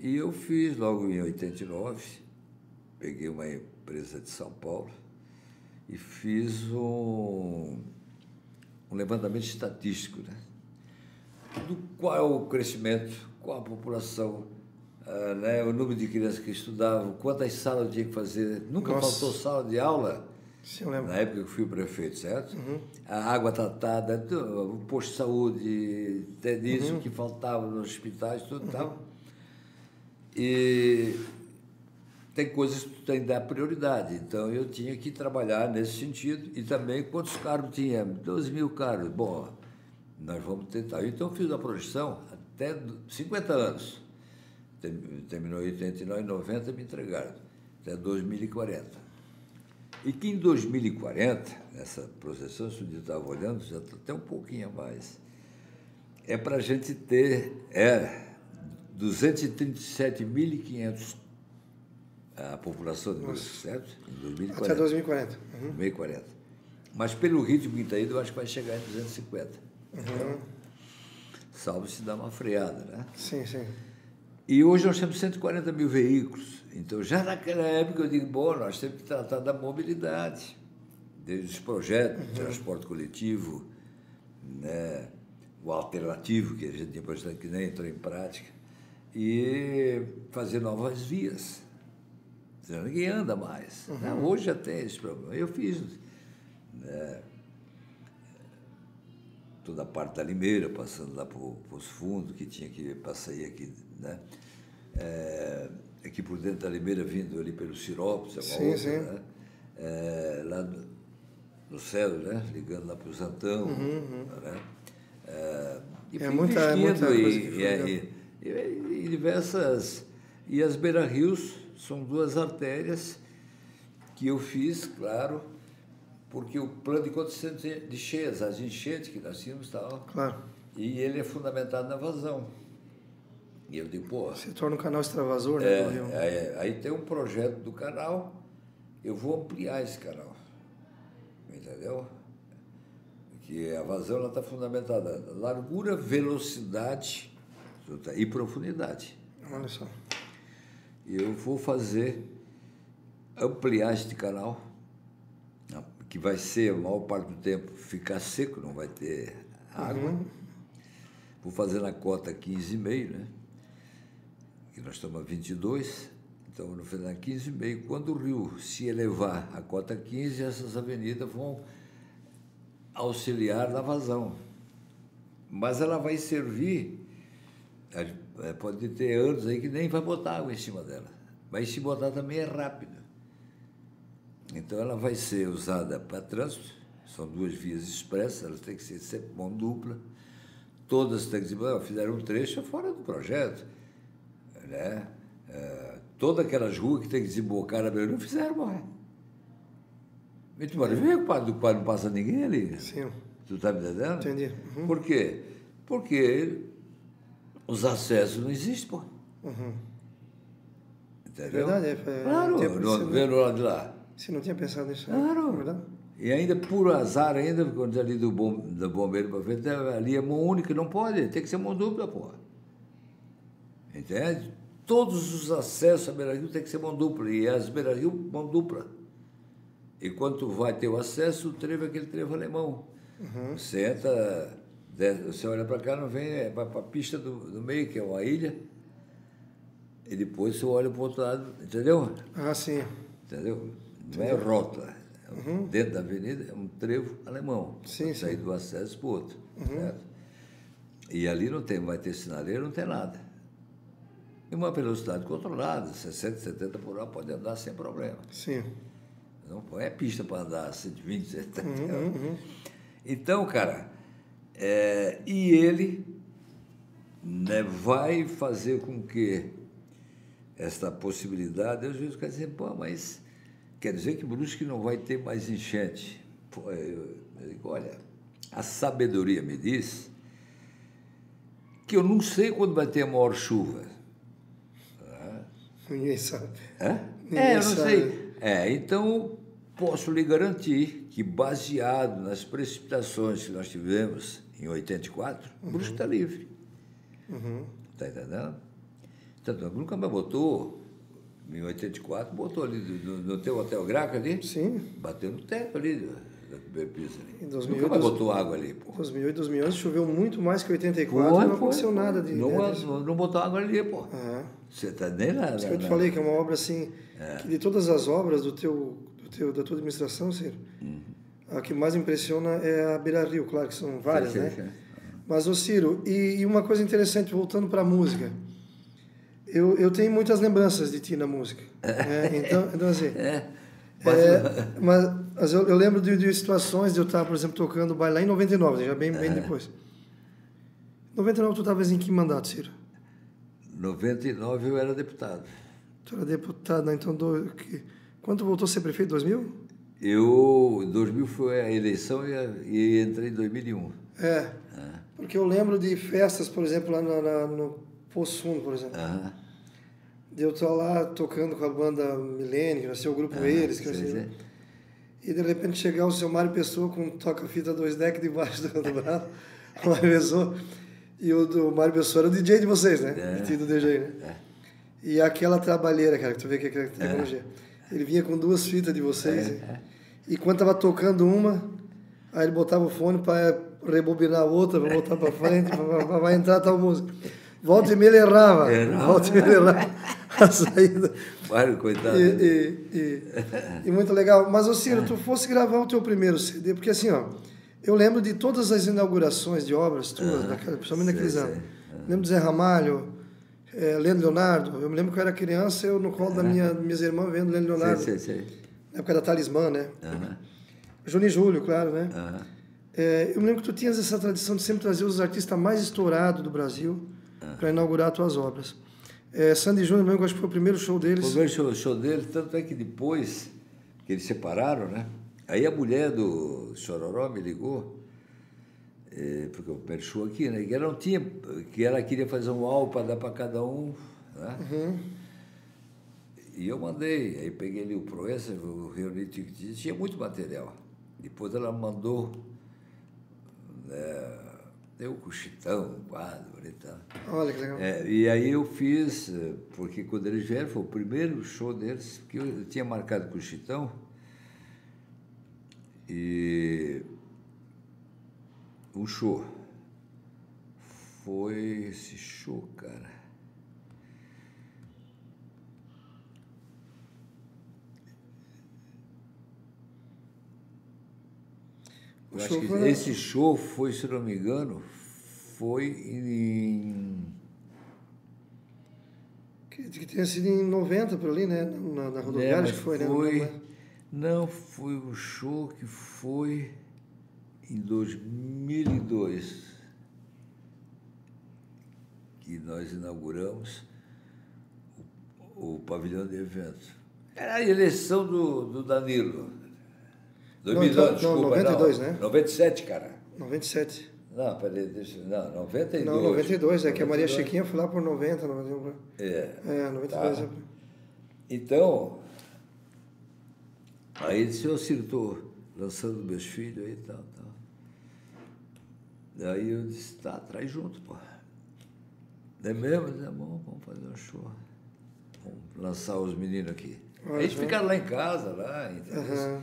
E eu fiz logo em oitenta e nove, peguei uma empresa de São Paulo e fiz um, um levantamento estatístico, né? Do qual é o crescimento, qual a população, uh, né? O número de crianças que estudavam, quantas salas eu tinha que fazer. Nunca Nossa. faltou sala de aula. Sim, eu lembro. Na época que eu fui prefeito, certo? Uhum. A água tratada, o posto de saúde, até disso Uhum. que faltava nos hospitais, tudo Uhum. tal. E tem coisas que tu tem que dar prioridade. Então, eu tinha que trabalhar nesse sentido. E também, quantos cargos tinha? doze mil cargos. Bom, nós vamos tentar. Então, eu fiz a projeção até cinquenta anos. Terminou em oitenta e nove, noventa, me entregaram. Até dois mil e quarenta. E que em dois mil e quarenta, nessa projeção, se o dia estava olhando, já está até um pouquinho a mais, é para a gente ter é, duzentos e trinta e sete mil e quinhentos a população de Belo Horizonte, certo? Em dois mil e quarenta. Até dois mil e quarenta. Uhum. dois mil e quarenta. Mas pelo ritmo que está indo, eu acho que vai chegar em duzentos e cinquenta. Uhum. Então, salvo se dar uma freada, né? Sim, sim. E hoje nós temos cento e quarenta mil veículos. Então, já naquela época, eu digo, bom, nós temos que tratar da mobilidade, desde os projetos, uhum. transporte coletivo, né, o alternativo, que a gente tinha projetado que nem entrou em prática, e fazer novas vias. Então, ninguém anda mais. Uhum. Né? Hoje já tem esse problema. Eu fiz, né, toda a parte da Limeira, passando lá para os fundos, que tinha que passar aqui, né? É, aqui por dentro da Limeira, vindo ali pelo Sirópolis, é uma sim, outra, sim. né? É, lá no, no céu, né? Ligando lá para o Santão, uhum. né? É, e é muita, é muita e, coisa que foi, e, e, e, e diversas... E as beira-rios são duas artérias que eu fiz, claro, porque o plano de condições de cheias, as enchentes que nós tínhamos, tal, claro. E ele é fundamentado na vazão. E eu digo, pô... Se torna um canal extravasor, né? É, do Rio. é, aí tem um projeto do canal, eu vou ampliar esse canal. Entendeu? Que a vazão está fundamentada na largura, velocidade e profundidade. Olha só. Eu vou fazer, ampliar este canal, que vai ser, a maior parte do tempo, ficar seco, não vai ter água. Uhum. Vou fazer na cota quinze vírgula cinco, né? Que nós estamos a vinte e dois, então vou fazer na quinze vírgula cinco. Quando o rio se elevar a cota quinze, essas avenidas vão auxiliar na vazão. Mas ela vai servir, pode ter anos aí que nem vai botar água em cima dela, mas se botar também é rápido. Então ela vai ser usada para trânsito, são duas vias expressas, elas têm que ser sempre mão dupla, todas têm que ser, fizeram um trecho fora do projeto, né? É, todas aquelas ruas que tem que desembocar na beira, não fizeram, morrer. E tu pode ver que o padre não passa ninguém ali. Sim. Tu está me entendendo? Entendi. Uhum. Por quê? Porque os acessos não existem, pô. Uhum. Entendeu? É verdade. É, claro, não, vendo lá de lá. Você não tinha pensado nisso? Claro. É verdade? E ainda, por azar, ainda, quando ali do, bom, do bombeiro para frente, ali é mão única, não pode, tem que ser mão dupla, pô. Entende? Todos os acessos a Beira-Rio tem que ser mão dupla, e as Beira-Rio, mão dupla. E quando tu vai ter o acesso, o trevo é aquele trevo alemão. Uhum. Você entra, você olha para cá, não vem, é para a pista do, do meio, que é uma ilha, e depois você olha para o outro lado, entendeu? Ah, sim. Entendeu? Não é rota. Uhum. Dentro da avenida é um trevo alemão. Sim, sair sim. do acesso para o outro. Uhum. Certo? E ali não tem, vai ter sinaleiro, não tem nada. E uma velocidade controlada, sessenta, setenta por hora, pode andar sem problema. Sim. Não é pista para andar cento e vinte, setenta. Uhum, uhum. Então, cara, é, e ele, né, vai fazer com que esta possibilidade, às vezes o cara diz, pô, mas quer dizer que Brusque não vai ter mais enchente. Pô, eu, eu digo, olha, a sabedoria me diz que eu não sei quando vai ter a maior chuva. Ninguém sabe. É? Ninguém é, eu não sabe. sei. É, então, posso lhe garantir que, baseado nas precipitações que nós tivemos em oitenta e quatro, uhum. Brusque está livre. Está uhum. entendendo? Tanto, nunca mais botou, em oitenta e quatro, botou ali no, no teu Hotel Graca ali. Sim. Bateu no teto ali, da primeira pista ali. Em dois mil e oito, nunca mais botou água ali, pô. dois mil e oito, dois mil e onze choveu muito mais que oitenta e quatro, Foi, não foi, aconteceu foi. nada de... Não, né, não, não botou água ali, pô. Aham. Você tá nem lá. Por isso que eu te na- falei que é uma obra assim, É. que de todas as obras do teu, do teu, da tua administração, Ciro, Uhum. a que mais impressiona é a Beira Rio, claro que são várias, Sim, sim, né? sim. Mas, ô Ciro, e, e uma coisa interessante, voltando para a música, eu, eu tenho muitas lembranças de ti na música. Né? Então, então, assim, É. Mas, é, mas, mas eu, eu lembro de, de situações de eu estar, por exemplo, tocando baile lá em noventa e nove, já bem, bem depois. Em noventa e nove tu estavas em que mandato, Ciro? noventa e nove eu era deputado. Tu era deputado, né? Então, do, que, quando tu voltou a ser prefeito? dois mil? Eu, em dois mil foi a eleição e, e entrei em dois mil e um. É, porque eu lembro de festas, por exemplo, lá na, na, no Poço Fundo, por exemplo. Aham. De eu estar lá tocando com a banda Milênio, que vai ser o grupo Eles, que vai Sim, ser... sim. E de repente chegar o seu Mário Pessoa com um toca-fita dois deck debaixo do, do braço, o Mário Pessoa, e o do Mário Pessoa era o D J de vocês, né? É. O tio do D J, né? É. E aquela trabalheira, cara, que tu vê que é aquela tecnologia. Ele vinha com duas fitas de vocês, É, e, é. e quando tava tocando uma, aí ele botava o fone para rebobinar a outra, para voltar para frente, para entrar tal música. Volta e meia ele errava. Errava. Volta e meia ele errava a saída. Mário, coitado. E, dele. e, e, e muito legal. Mas, ô Ciro, tu fosse gravar o teu primeiro C D, porque assim, ó, eu lembro de todas as inaugurações de obras tuas, daquela, principalmente sei, naqueles sei. anos. Lembro de Zé Ramalho, é, Leandro Leonardo. Eu me lembro que eu era criança, eu no colo da minha, minhas irmãs vendo Leandro Leonardo. Sei, sei, sei. Na época da Talismã, né? Aham, Juninho e Júlio, claro, né? aham. É, eu me lembro que tu tinhas essa tradição de sempre trazer os artistas mais estourados do Brasil para inaugurar as tuas obras. É, Sandy Júnior, mesmo, que eu acho que foi o primeiro show O deles. primeiro show, show dele, tanto é que depois que eles separaram, né? Aí a mulher do Chororó me ligou, eh, porque o primeiro show aqui, né? Que ela não tinha, que ela queria fazer um álbum para dar para cada um, né? Uhum. E eu mandei, aí peguei ali o Proença, o reuni, tinha muito material. Depois ela mandou, né, deu o Chitão, um quadro e tal. Olha que legal. É, e aí eu fiz, eh, porque quando eles vieram, foi o primeiro show deles, que eu tinha marcado com o Chitão. E o show foi esse show, cara. O Eu show acho que foi- esse show foi, se não me engano, foi em... Que, que tenha sido em noventa por ali, né? Na, na É, rodoviária, mas acho que foi, né? foi- Não, não, Não, foi o show que foi em dois mil e dois, que nós inauguramos o, o pavilhão de eventos. Era a eleição do, do Danilo. dois mil e dois, Não, então, desculpa, não, noventa e dois, né? noventa e sete, cara. noventa e sete. Não, peraí, deixa, não, noventa e dois. Não, noventa e dois, é que a Maria noventa e dois. Chiquinha foi lá por noventa, noventa e um. É. É, noventa e dois. Tá. é. Então, aí ele disse, ô Ciro, estou lançando meus filhos aí e tal, tal. Daí eu disse, tá, traz junto, pô. É mesmo? Eu disse, é bom, vamos fazer um show. Vamos lançar os meninos aqui. Olha Aí eles só. ficaram lá em casa, lá, entendeu? Aham.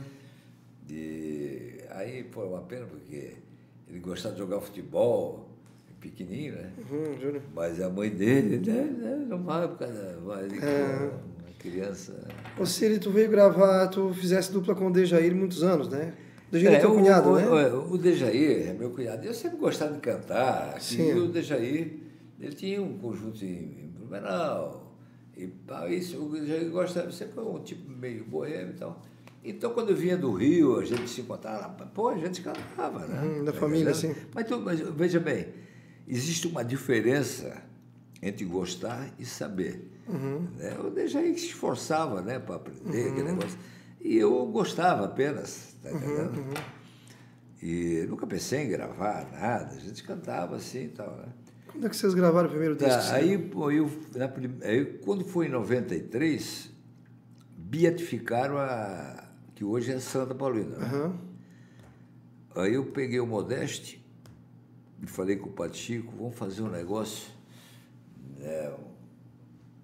E aí foi uma pena, porque ele gostava de jogar futebol, pequenininho, né? Uhum, Júnior. Mas a mãe dele, né, né, não vai por causa, vai ali com É. uma criança. Ô Ciro, tu veio gravar, tu fizesse dupla com o Dejair muitos anos, né? O Dejair é, teu o, cunhado, o, né? O, o Dejair é meu cunhado. Eu sempre gostava de cantar. Aqui, Sim. e o Dejair, ele tinha um conjunto em, em Blumenau. E pá, isso, o Dejair gostava, sempre foi um tipo meio boêmio e tal. Então, quando eu vinha do Rio, a gente se encontrava, pô, a gente cantava, né? Hum, da Tá família, entendendo? sim. Mas, tu- mas veja bem, existe uma diferença entre gostar e saber. Uhum. Né? O Dejair que se esforçava, né, para aprender aquele negócio. E eu gostava apenas, tá entendendo? Uhum. E nunca pensei em gravar nada, a gente cantava assim e tal, né? Quando é que vocês gravaram o primeiro disco? Tá, Ciro? aí, pô, eu, na prim- aí, quando foi em noventa e três, beatificaram a... que hoje é Santa Paulina. Né? Aham. Aí eu peguei o Modeste e falei com o Pato Chico, vamos fazer um negócio, né,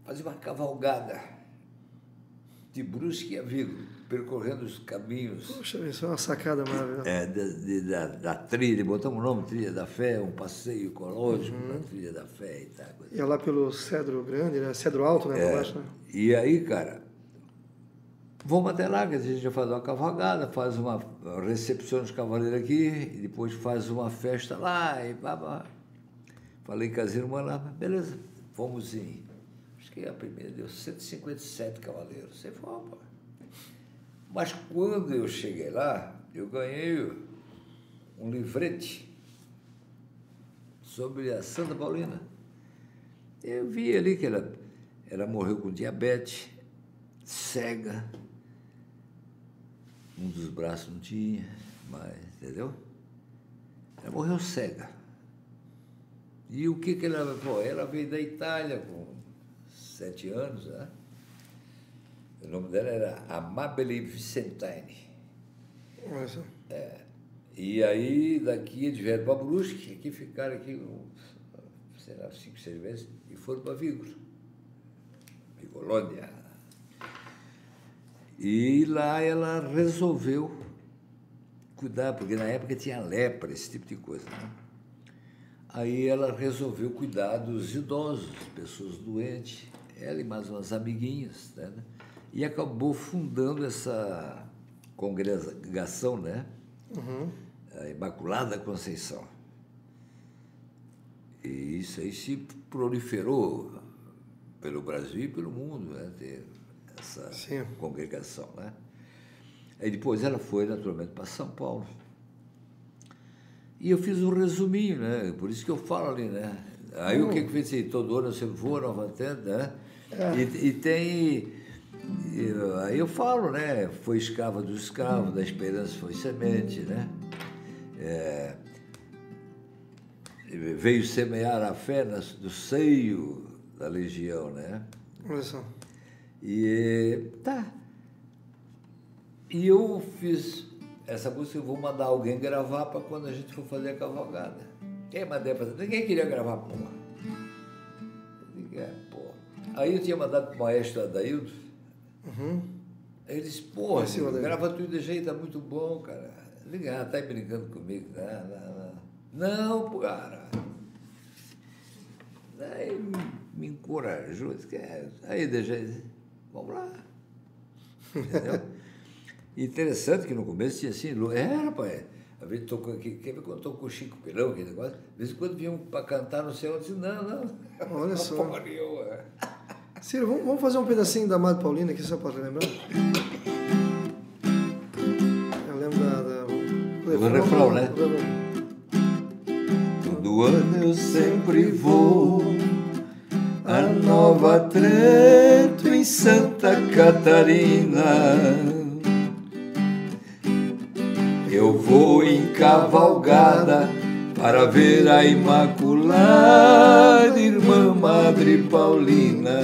fazer uma cavalgada de Brusque a Vigo, percorrendo os caminhos. Poxa, isso é uma sacada maravilhosa. É, de, de, da, da trilha, botamos o nome Trilha da Fé, um passeio ecológico uhum. na Trilha da Fé e tal. E é lá pelo Cedro Grande, né? Cedro Alto, né? É, Por baixo, né? E aí, cara, vamos até lá, que a gente já faz uma cavalgada, faz uma recepção dos cavaleiros aqui, e depois faz uma festa lá, e babá. Falei com as irmãs lá, beleza, fomos em. Acho que a primeira deu cento e cinquenta e sete cavaleiros. Você foi, pô. Mas quando eu cheguei lá, eu ganhei um livrete sobre a Santa Paulina. Eu vi ali que ela, ela morreu com diabetes, cega, um dos braços não tinha, mas, entendeu? Ela morreu cega. E o que que ela... Pô, ela veio da Itália com sete anos, né? O nome dela era Amabile Vicentini. Nossa. É. E aí, daqui eles vieram para Brusque, aqui ficaram aqui, sei lá, cinco, seis meses, e foram para Vigo, Vigolândia. E lá ela resolveu cuidar, porque na época tinha lepra, esse tipo de coisa, né? Aí ela resolveu cuidar dos idosos, pessoas doentes, ela e mais umas amiguinhas, né? E acabou fundando essa congregação, né? Uhum. A Imaculada Conceição. E isso aí se proliferou pelo Brasil e pelo mundo, né? Ter essa Sim. congregação, né? Aí depois ela foi, naturalmente, para São Paulo. E eu fiz um resuminho, né? Por isso que eu falo ali, né? Aí uhum. o que que fez? Todo ano você voa, Nova Antena, né? É. E, e tem... E, aí eu falo, né? Foi escrava dos escravos, da esperança foi semente, né? É, veio semear a fé do seio da legião, né? Olha só. E tá. E eu fiz essa música, eu vou mandar alguém gravar para quando a gente for fazer a cavalgada. Quem mandei fazer? Ninguém queria gravar, porra. Ninguém, porra. Aí eu tinha mandado para o maestro Adaildo. Uhum. Aí ele disse, porra, grava tudo de jeito, tá muito bom, cara. Liga, ah, tá aí brincando comigo. Não, não, não. Não, cara. Aí me encorajou. Disse, aí, deixa vamos lá. Entendeu? Interessante que no começo tinha assim, é, rapaz, a vez tocou aqui, quer ver quando tocou o Chico Pilão, aquele negócio? De vez em quando vinham para cantar no céu, eu disse, não, não. Olha só. Ciro, vamos, vamos fazer um pedacinho da Amada Paulina aqui, só para lembrar? Eu lembro da... da o refrão, refrão né? Todo ano eu sempre vou a Nova Trento, em Santa Catarina. Eu vou em cavalgada para ver a Imaculada Irmã Madre Paulina.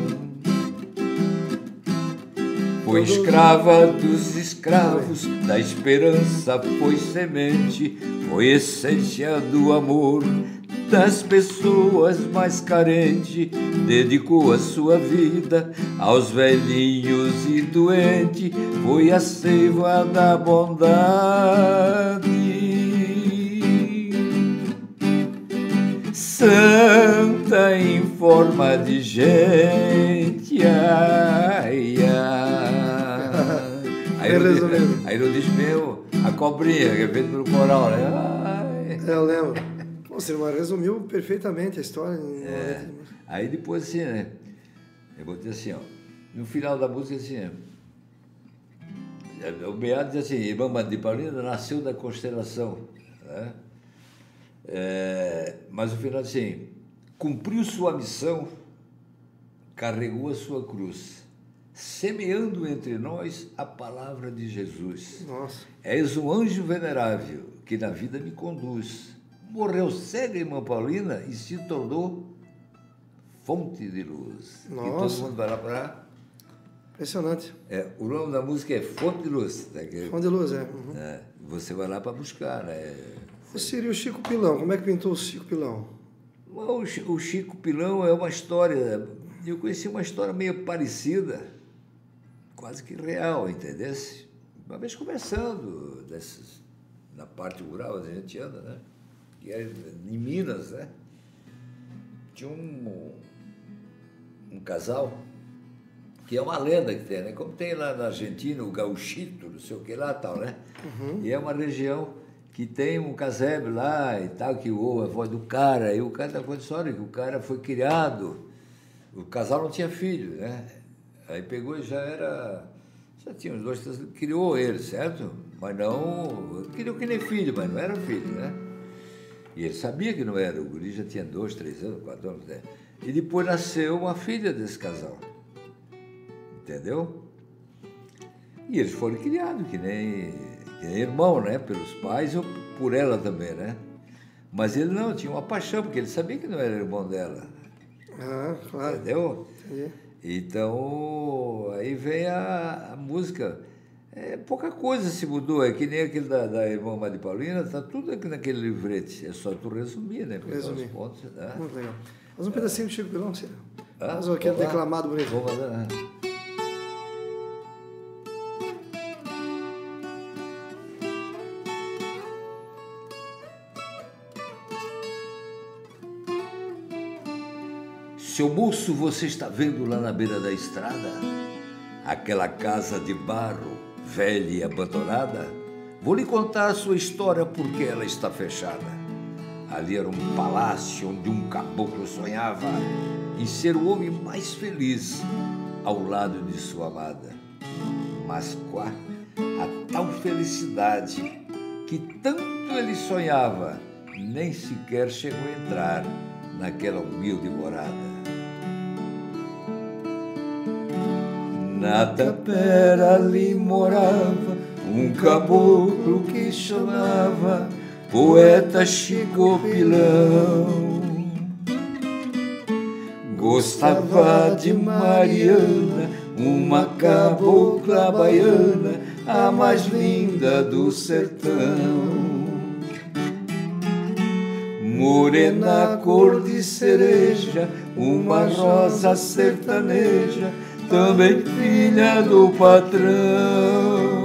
Foi escrava dos escravos, da esperança foi semente, foi essência do amor das pessoas mais carentes, dedicou a sua vida aos velhinhos e doentes, foi a seiva da bondade. Santa em forma de gente, ai, ai. Aí, eu, aí eu disse meu, a cobrinha, que é feito pelo coral, né? Ai. Eu lembro. Você resumiu perfeitamente a história. É. Aí depois assim, né? Eu botei assim, ó. No final da música assim, ó, o meado diz assim, Irmã Madre Paulina nasceu da constelação, né? É, mas o final assim, cumpriu sua missão, carregou a sua cruz, semeando entre nós a palavra de Jesus. Nossa. És um anjo venerável que na vida me conduz. Morreu cega, Irmã Paulina, e se tornou fonte de luz. Nossa. E todo mundo vai lá para... Impressionante. É, o nome da música é Fonte de Luz. Né? Fonte de Luz, é. Uhum. É. Você vai lá para buscar, né? O Ciro e o Chico Pilão, como é que pintou o Chico Pilão? O Chico Pilão é uma história eu conheci uma história meio parecida, quase que real, entendesse? Uma vez conversando desses, na parte rural onde a gente anda, né? Que é em Minas, né? Tinha um, um casal, que é uma lenda que tem, né? Como tem lá na Argentina o gauchito, não sei o que lá e tal, né? Uhum. E é uma região que tem um casebre lá e tal, que ouve a voz do cara, e o cara está contando história que o cara foi criado, o casal não tinha filho, né? Aí pegou e já era, já tinha uns dois, três, criou ele, certo? Mas não, criou que nem filho, mas não era filho, né? E ele sabia que não era, o guri já tinha dois, três anos, quatro anos, né? E depois nasceu uma filha desse casal, entendeu? E eles foram criados que nem, que nem irmão, né? Pelos pais ou por ela também, né? Mas ele não, tinha uma paixão, porque ele sabia que não era irmão dela. Ah, claro. Entendeu? Entendi. Então, aí vem a, a música. É, pouca coisa se mudou, é que nem aquele da, da irmã Madi Paulina, está tudo aqui naquele livrete. É só tu resumir, né? Resumir. Os pontos, né? Muito legal. Faz um pedacinho do Chico Pilão, Ciro. Ah, Faz aquele vamos lá. declamado bonito. Vamos fazer, né? Seu moço, você está vendo lá na beira da estrada? Aquela casa de barro, velha e abandonada? Vou lhe contar a sua história porque ela está fechada. Ali era um palácio onde um caboclo sonhava em ser o homem mais feliz ao lado de sua amada. Mas quá, a tal felicidade que tanto ele sonhava, nem sequer chegou a entrar naquela humilde morada. Na tapera ali morava um caboclo que chamava Poeta Chico Pilão. Gostava de Mariana, uma cabocla baiana, a mais linda do sertão. Morena cor de cereja, uma rosa sertaneja, também filha do patrão.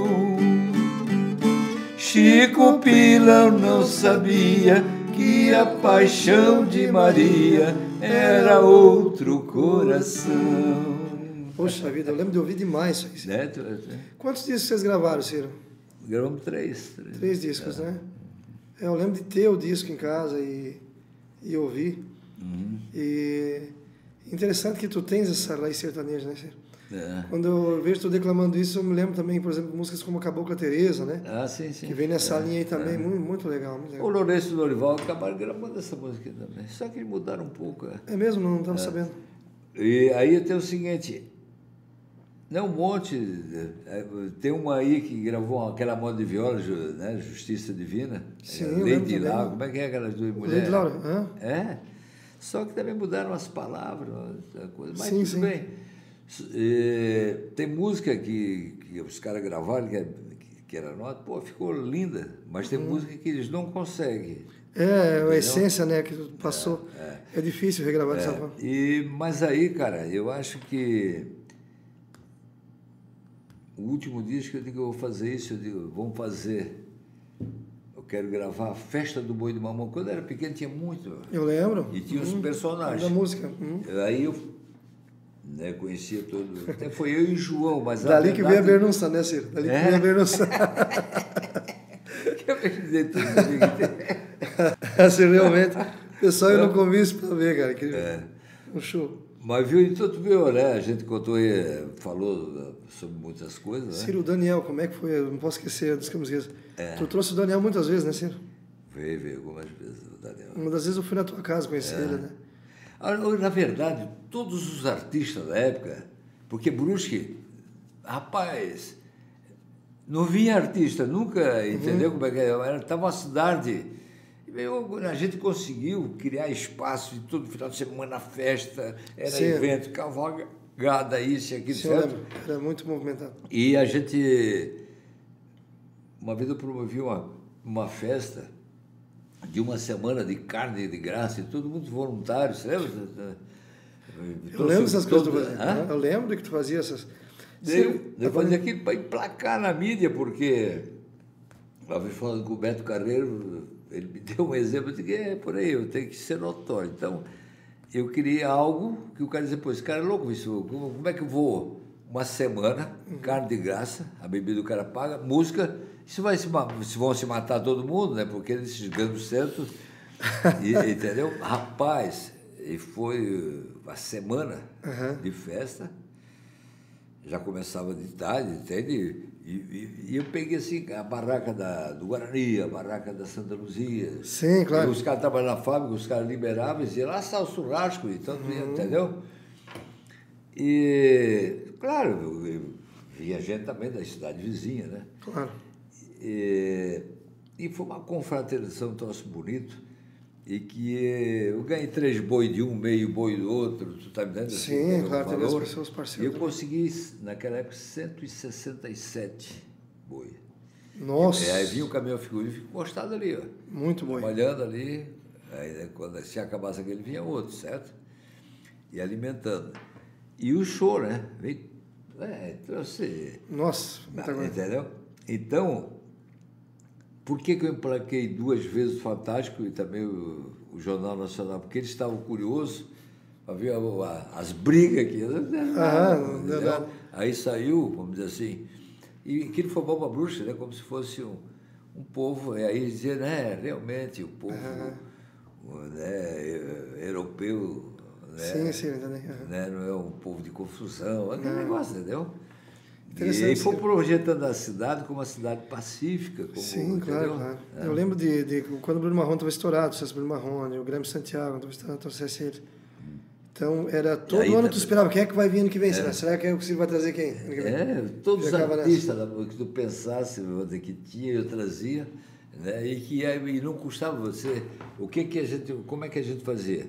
Chico Pilão não sabia que a paixão de Maria era outro coração. Poxa vida, eu lembro de ouvir demais isso aí, Ciro. Né? Tu- tu- Quantos discos vocês gravaram, Ciro? Gravamos três. Três, Três discos, né? É, eu lembro de ter o disco em casa e, e ouvir. Uhum. E interessante que tu tens essa raiz sertaneja, né, Ciro? É. Quando eu vejo tu declamando isso, eu me lembro também, por exemplo, músicas como a Cabocla Teresa, né? Ah, sim, sim. Que vem nessa É, linha aí também, é. muito, muito legal, muito O legal. Lourenço e o Lorival acabaram gravando essa música também. Só que eles mudaram um pouco. É. É mesmo? Não estava sabendo. E aí tem o seguinte, não um monte, é, tem uma aí que gravou aquela moda de viola, ju- né, Justiça Divina, Sim, é, eu lembro Lady também. Laura, como é que é aquelas duas mulheres? Lady Laura, hã? É, só que também mudaram as palavras, essa coisa, mas Sim, tudo sim. bem. É, tem música que, que os caras gravaram, que, é- que era nota, pô, ficou linda, mas tem música que eles não conseguem. É, a essência, né, que tu passou. É, difícil regravar dessa forma. E, mas aí, cara, eu acho que o último disco eu digo, eu vou fazer isso, eu digo, vamos fazer. Eu quero gravar a Festa do Boi de Mamão. Quando eu era pequeno tinha muito. Eu lembro. E tinha os Hum, personagens. Da música. Hum. Aí eu, né, conhecia todo. Até foi eu e o João, mas a Dali que veio a verdade- Bernunça, né, Ciro? Dali É? que veio a Bernunça. Que eu ia dizer tudo comigo. Assim, realmente. O pessoal ia no comício pra ver, cara. Que É. Um show. Mas viu, então tu viu, né? A gente contou aí, falou sobre muitas coisas, né? Ciro, o Daniel, como é que foi? Eu não posso esquecer, dos que eu me esqueço. É. Tu trouxe o Daniel muitas vezes, né, Ciro? Veio, veio algumas vezes o Daniel. Uma das vezes eu fui na tua casa conhecer É. ele, né? Ah, na verdade, todos os artistas da época, porque Brusque, rapaz, não vinha artista, nunca, entendeu como é que era? Estava uma cidade. E eu- a gente conseguiu criar espaço de todo final de semana, festa, era Sim. evento, cavalgada, isso e aquilo, Sim, eu certo? lembro. Era muito movimentado. E a gente. Uma vez eu promovi uma, uma festa de uma semana de carne de graça, e todo mundo voluntário, você lembra? Eu lembro dessas coisas. Do... Eu lembro de que tu fazia essas... Eu, eu fazia aquilo para emplacar na mídia, porque uma vez falando com o Beto Carreiro, ele me deu um exemplo de que é por aí, eu tenho que ser notório. Então, eu queria algo que o cara dizia, pô, esse cara é louco, isso, como é que eu vou uma semana, uhum. carne de graça, a bebida do cara paga, música, isso vai se, se vão se matar todo mundo, né? Porque esses grandes centros, e, entendeu? Rapaz, e foi a semana uhum. de festa, já começava de tarde, entende? E, e, e eu peguei assim a barraca da, do Guarani, a barraca da Santa Luzia. Sim, claro. E os caras trabalhavam na fábrica, os caras liberavam e diziam, lá está o churrasco e tanto, uhum. entendeu? E, claro, eu, eu via gente também da cidade vizinha, né? Claro. E, e foi uma confraternização, um troço bonito. E que eu ganhei três boi de um, meio boi do outro, tu tá me dando? Sim, assim, claro, teve as pessoas parceiras. Eu consegui, naquela época, cento e sessenta e sete boi. Nossa! E, aí vinha o caminhão frigorífico encostado ali, ó. Muito boi. Trabalhando ali, aí quando se acabasse aquele, vinha outro, certo? E alimentando. E o show, né? Veio, é, trouxe... Nossa! Muita coisa. Entendeu? Então... Por que, que eu emplaquei duas vezes o Fantástico e também o, o Jornal Nacional? Porque eles estavam curiosos para ver a, a, as brigas aqui. Ah, não, não. Aí saiu, vamos dizer assim, e aquilo foi bom para a bruxa, né? Como se fosse um, um povo. E aí dizia, né? Realmente, o povo uhum. né, europeu né, sim, sim, entendi. Uhum. Né, não é um povo de confusão, aquele uhum. negócio, entendeu? E aí foi projetando a cidade como uma cidade pacífica. Como, sim, claro, claro. É. Eu lembro de, de quando o Bruno Marrone estava estourado, o César Bruno Marrone, o Grêmio Santiago, estava estourado, trouxesse ele. Então, era todo ano também, tu esperava, quem é que vai vir ano que vem? É. Será? Será que é o Ciro vai trazer quem? Ano que vem? É, todos os artistas que tu pensasse que tinha, eu trazia, né? E que e não custava você. O que que a gente, como é que a gente fazia?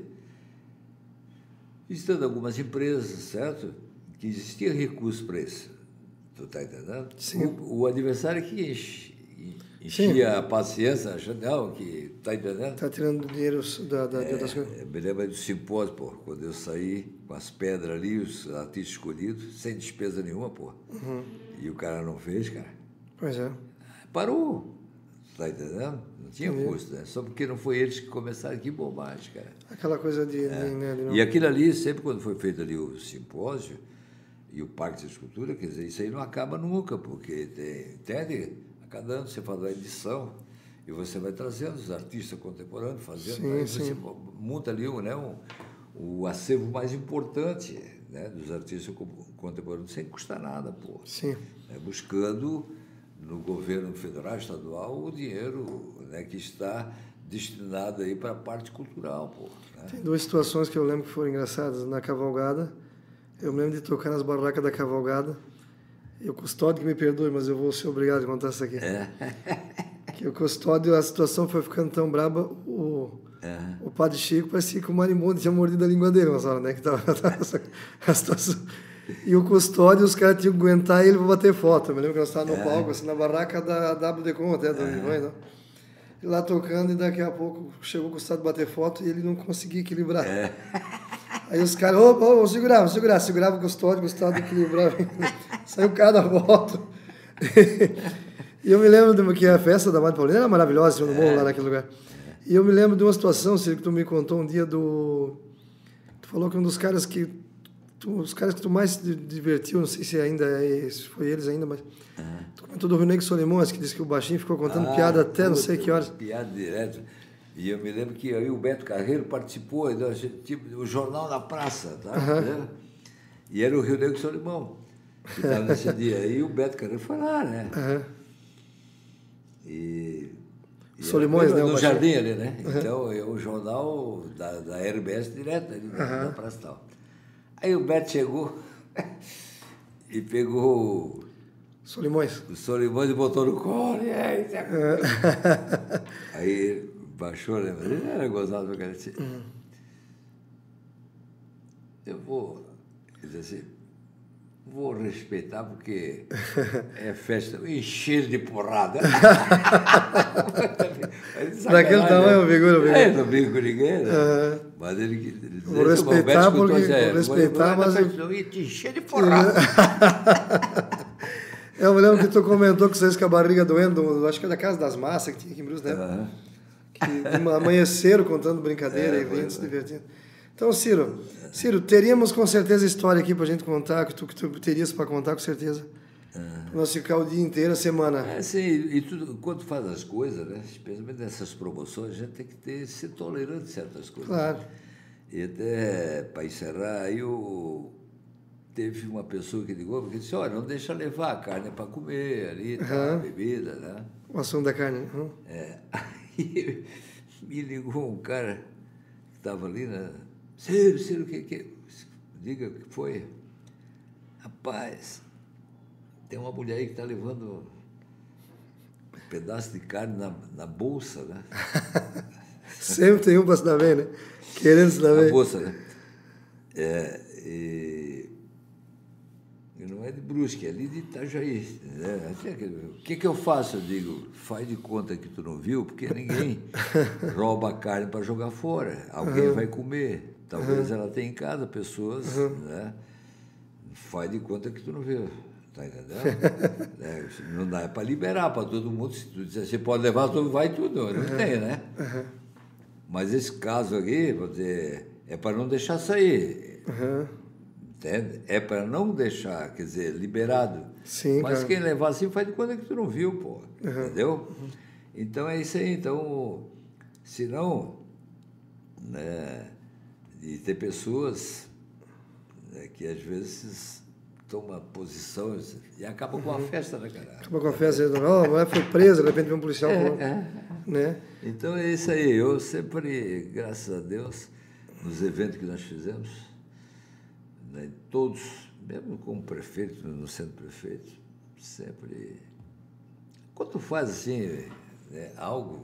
Visitando algumas empresas, certo? Que existia recurso para isso. Tu tá entendendo? Sim. O, o adversário que enche, enchia Sim. a paciência, achando, não, que tá entendendo? Tá tirando dinheiro da, da, é, das coisas. Me lembro do simpósio, pô, quando eu saí com as pedras ali, os artistas escolhidos, sem despesa nenhuma, pô. Uhum. E o cara não fez, cara. Pois é. Parou. Tá entendendo? Não tinha Entendi. custo, né? Só porque não foi eles que começaram, que bobagem, cara. Aquela coisa de... É. de, né, de não... E aquilo ali, sempre quando foi feito ali o simpósio, e o Parque de Escultura, quer dizer, isso aí não acaba nunca, porque, tem, entende? A cada ano você faz a edição e você vai trazendo os artistas contemporâneos, fazendo, sim, aí sim. você monta ali né, um, o acervo mais importante né, dos artistas contemporâneos, sem custar nada, pô. Sim. É, buscando no governo federal, estadual, o dinheiro né, que está destinado aí para a parte cultural, pô. Né? Tem duas situações que eu lembro que foram engraçadas. Na cavalgada, eu me lembro de tocar nas barracas da cavalgada. E o Custódio que me perdoe, mas eu vou ser obrigado a contar isso aqui. É. Que o Custódio, a situação foi ficando tão braba, o, é. o Padre Chico parecia que o marimbondo tinha mordido a língua dele, mas hora, né? Que tava, tava a situação. E o Custódio, os caras tinham que aguentar ele para bater foto. Eu me lembro que nós estávamos no é. palco, assim, na barraca da W D Com, até, do é. Livões, não? E lá tocando, e daqui a pouco chegou o Custódio bater foto e ele não conseguia equilibrar. É. Aí os caras, ô, ô, ô, segurava, segurava, segurava o Custódio, o Custódio equilibrava. Saiu cada foto. E eu me lembro de que a festa da Madre Paulina era maravilhosa, no morro, lá naquele lugar. E eu me lembro de uma situação, Ciro, que tu me contou um dia do... Tu falou que um dos caras que... Tu, os caras que tu mais se divertiu, não sei se ainda é, se foi eles ainda, mas... Uhum. Tu comentou do Rio Negro Solimões, que disse que o baixinho ficou contando ah, piada até puta, não sei que horas. Piada direto. E eu me lembro que aí o Beto Carreiro participou, tipo, o Jornal da Praça, tá? Uhum. E era o Rio Negro Solimão, que estava nesse dia. E o Beto Carreiro foi lá, né? Uhum. E... e Solimões, né? No jardim ali, né? Uhum. Então, é o jornal da, da R B S direto ali, uhum. da Praça tal. Aí o Beto chegou e pegou... Solimões. O Solimões e botou no colo. E aí, uhum. aí baixou, né? Mas ele era gozado pra cara. Assim, uhum. Eu vou... Quer dizer assim... vou respeitar porque é festa, encher de porrada. Daquele tamanho, o figura, o figura. É, não brigo com ninguém, né? Uhum. Mas ele, ele vou respeitar porque... Vou respeitar, mas... Eu ia te encher de porrada. Eu me lembro que tu comentou que vocês com a barriga doendo, acho que é da Casa das Massas, que tinha aqui em Brus, né? Uhum. Que amanheceram contando brincadeira é, e vendo, se divertindo. Então, Ciro, Ciro, teríamos com certeza história aqui pra gente contar, que tu, que tu terias para contar, com certeza. Uhum. Nós ficar o dia inteiro, a semana. É, sim, e tudo, quando faz as coisas, né? Especialmente nessas promoções, a gente tem que ter, ser tolerante a certas coisas. Claro. E até, para encerrar, eu... Teve uma pessoa que ligou, porque disse, olha, não deixa levar a carne para comer ali, tá, uhum. bebida, né? O assunto da carne. Uhum. É. Aí me ligou um cara que estava ali, né? Ciro, Ciro, o que que... Diga o que foi. Rapaz, tem uma mulher aí que está levando um pedaço de carne na, na bolsa, né? Sempre tem um para se dar bem, né? Querendo se dar bem. Na bolsa, né? É, e... E não é de Brusque, é ali de Itajaí. Né? O que, que eu faço? Eu digo, faz de conta que tu não viu, porque ninguém rouba a carne para jogar fora. Alguém uhum. vai comer. Talvez uhum. ela tenha em casa pessoas, uhum. né? Faz de conta que tu não viu. Tá entendendo? É, não dá para liberar para todo mundo. Se tu disser, você pode levar, tudo vai tudo. Não uhum. tem, né? Uhum. Mas esse caso aqui, vou dizer, é para não deixar sair. Uhum. Entende? É para não deixar, quer dizer, liberado. Sim, mas cara. Quem levar assim faz de conta que tu não viu, pô. Uhum. Entendeu? Uhum. Então é isso aí. Então, se não, né, e tem pessoas, né, que às vezes tomam posição e acabam com a festa, né, cara? Acaba com a festa, oh, a mulher foi presa, de repente vem um policial. É, falou, é. Né? Então é isso aí. Eu sempre, graças a Deus, nos eventos que nós fizemos, né, todos, mesmo como prefeito, não sendo prefeito, sempre... Quando tu faz assim, né, algo,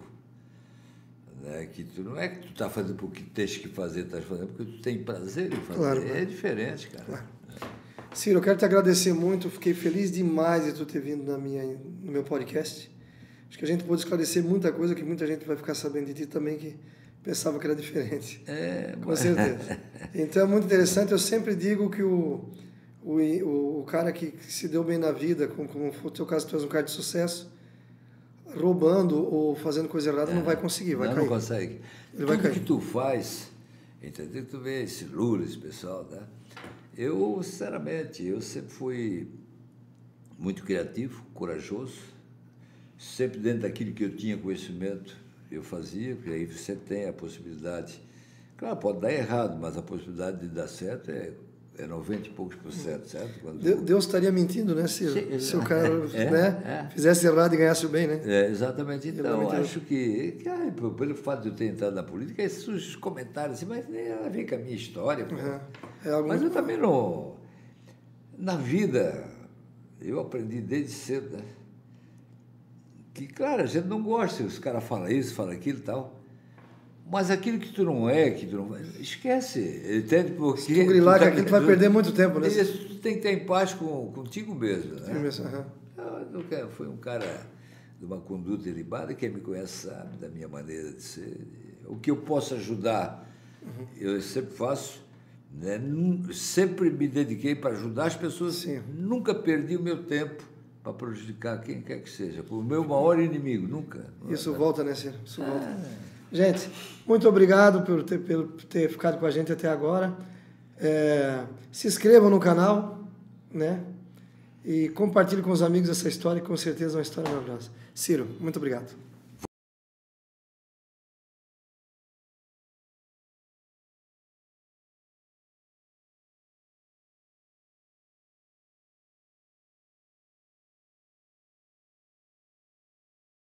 né, que tu não é que tu está fazendo porque tens que fazer, estás fazendo porque tu tem prazer em fazer. Claro, é diferente, cara. Claro. Ciro, eu quero te agradecer muito, fiquei feliz demais de tu ter vindo na minha, no meu podcast. Acho que a gente pode esclarecer muita coisa que muita gente vai ficar sabendo de ti também, que pensava que era diferente. É, com certeza. Então é muito interessante. Eu sempre digo que o, o, o cara que se deu bem na vida, como, como foi o teu caso, tu és um cara de sucesso, roubando ou fazendo coisa errada, é, não vai conseguir, vai não, cair. Não consegue. Ele Tudo vai cair. que tu faz, entendeu? Tu vê esse Lula, esse pessoal, tá? Eu, sinceramente, eu sempre fui muito criativo, corajoso, sempre dentro daquilo que eu tinha conhecimento, eu fazia, porque aí você tem a possibilidade, claro, pode dar errado, mas a possibilidade de dar certo é, é noventa e poucos por cento, certo? Quando... Deus estaria mentindo, né, Ciro? Sim, se o cara é, né, é. fizesse errado e ganhasse o bem, né? É, exatamente. Então, eu acho que, que ai, pelo fato de eu ter entrado na política, esses comentários assim, mas nem ela vem com a minha história. Uhum. É algo mas muito... eu também não... Na vida, eu aprendi desde cedo, né? Que, claro, a gente não gosta, os caras falam isso, falam aquilo e tal, mas aquilo que tu não é, que tu não... Esquece, entende? Porque... Se tu grilar, tu tá, que aqui tu vai tu, perder muito tempo, né? Isso, tu tem que estar em paz com, contigo mesmo, né? Sim, mesmo, uhum. Eu, foi um cara de uma conduta ilibada, quem me conhece sabe da minha maneira de ser. O que eu posso ajudar, uhum. eu sempre faço, né? Sempre me dediquei para ajudar as pessoas, Sim. Nunca perdi o meu tempo para prejudicar quem quer que seja, o meu maior inimigo, nunca. Isso nunca. Volta, né, Ciro? Isso ah. volta. Gente, muito obrigado por ter, por ter ficado com a gente até agora. É, se inscrevam no canal, né? E compartilhe com os amigos essa história, que com certeza é uma história maravilhosa. Ciro, muito obrigado.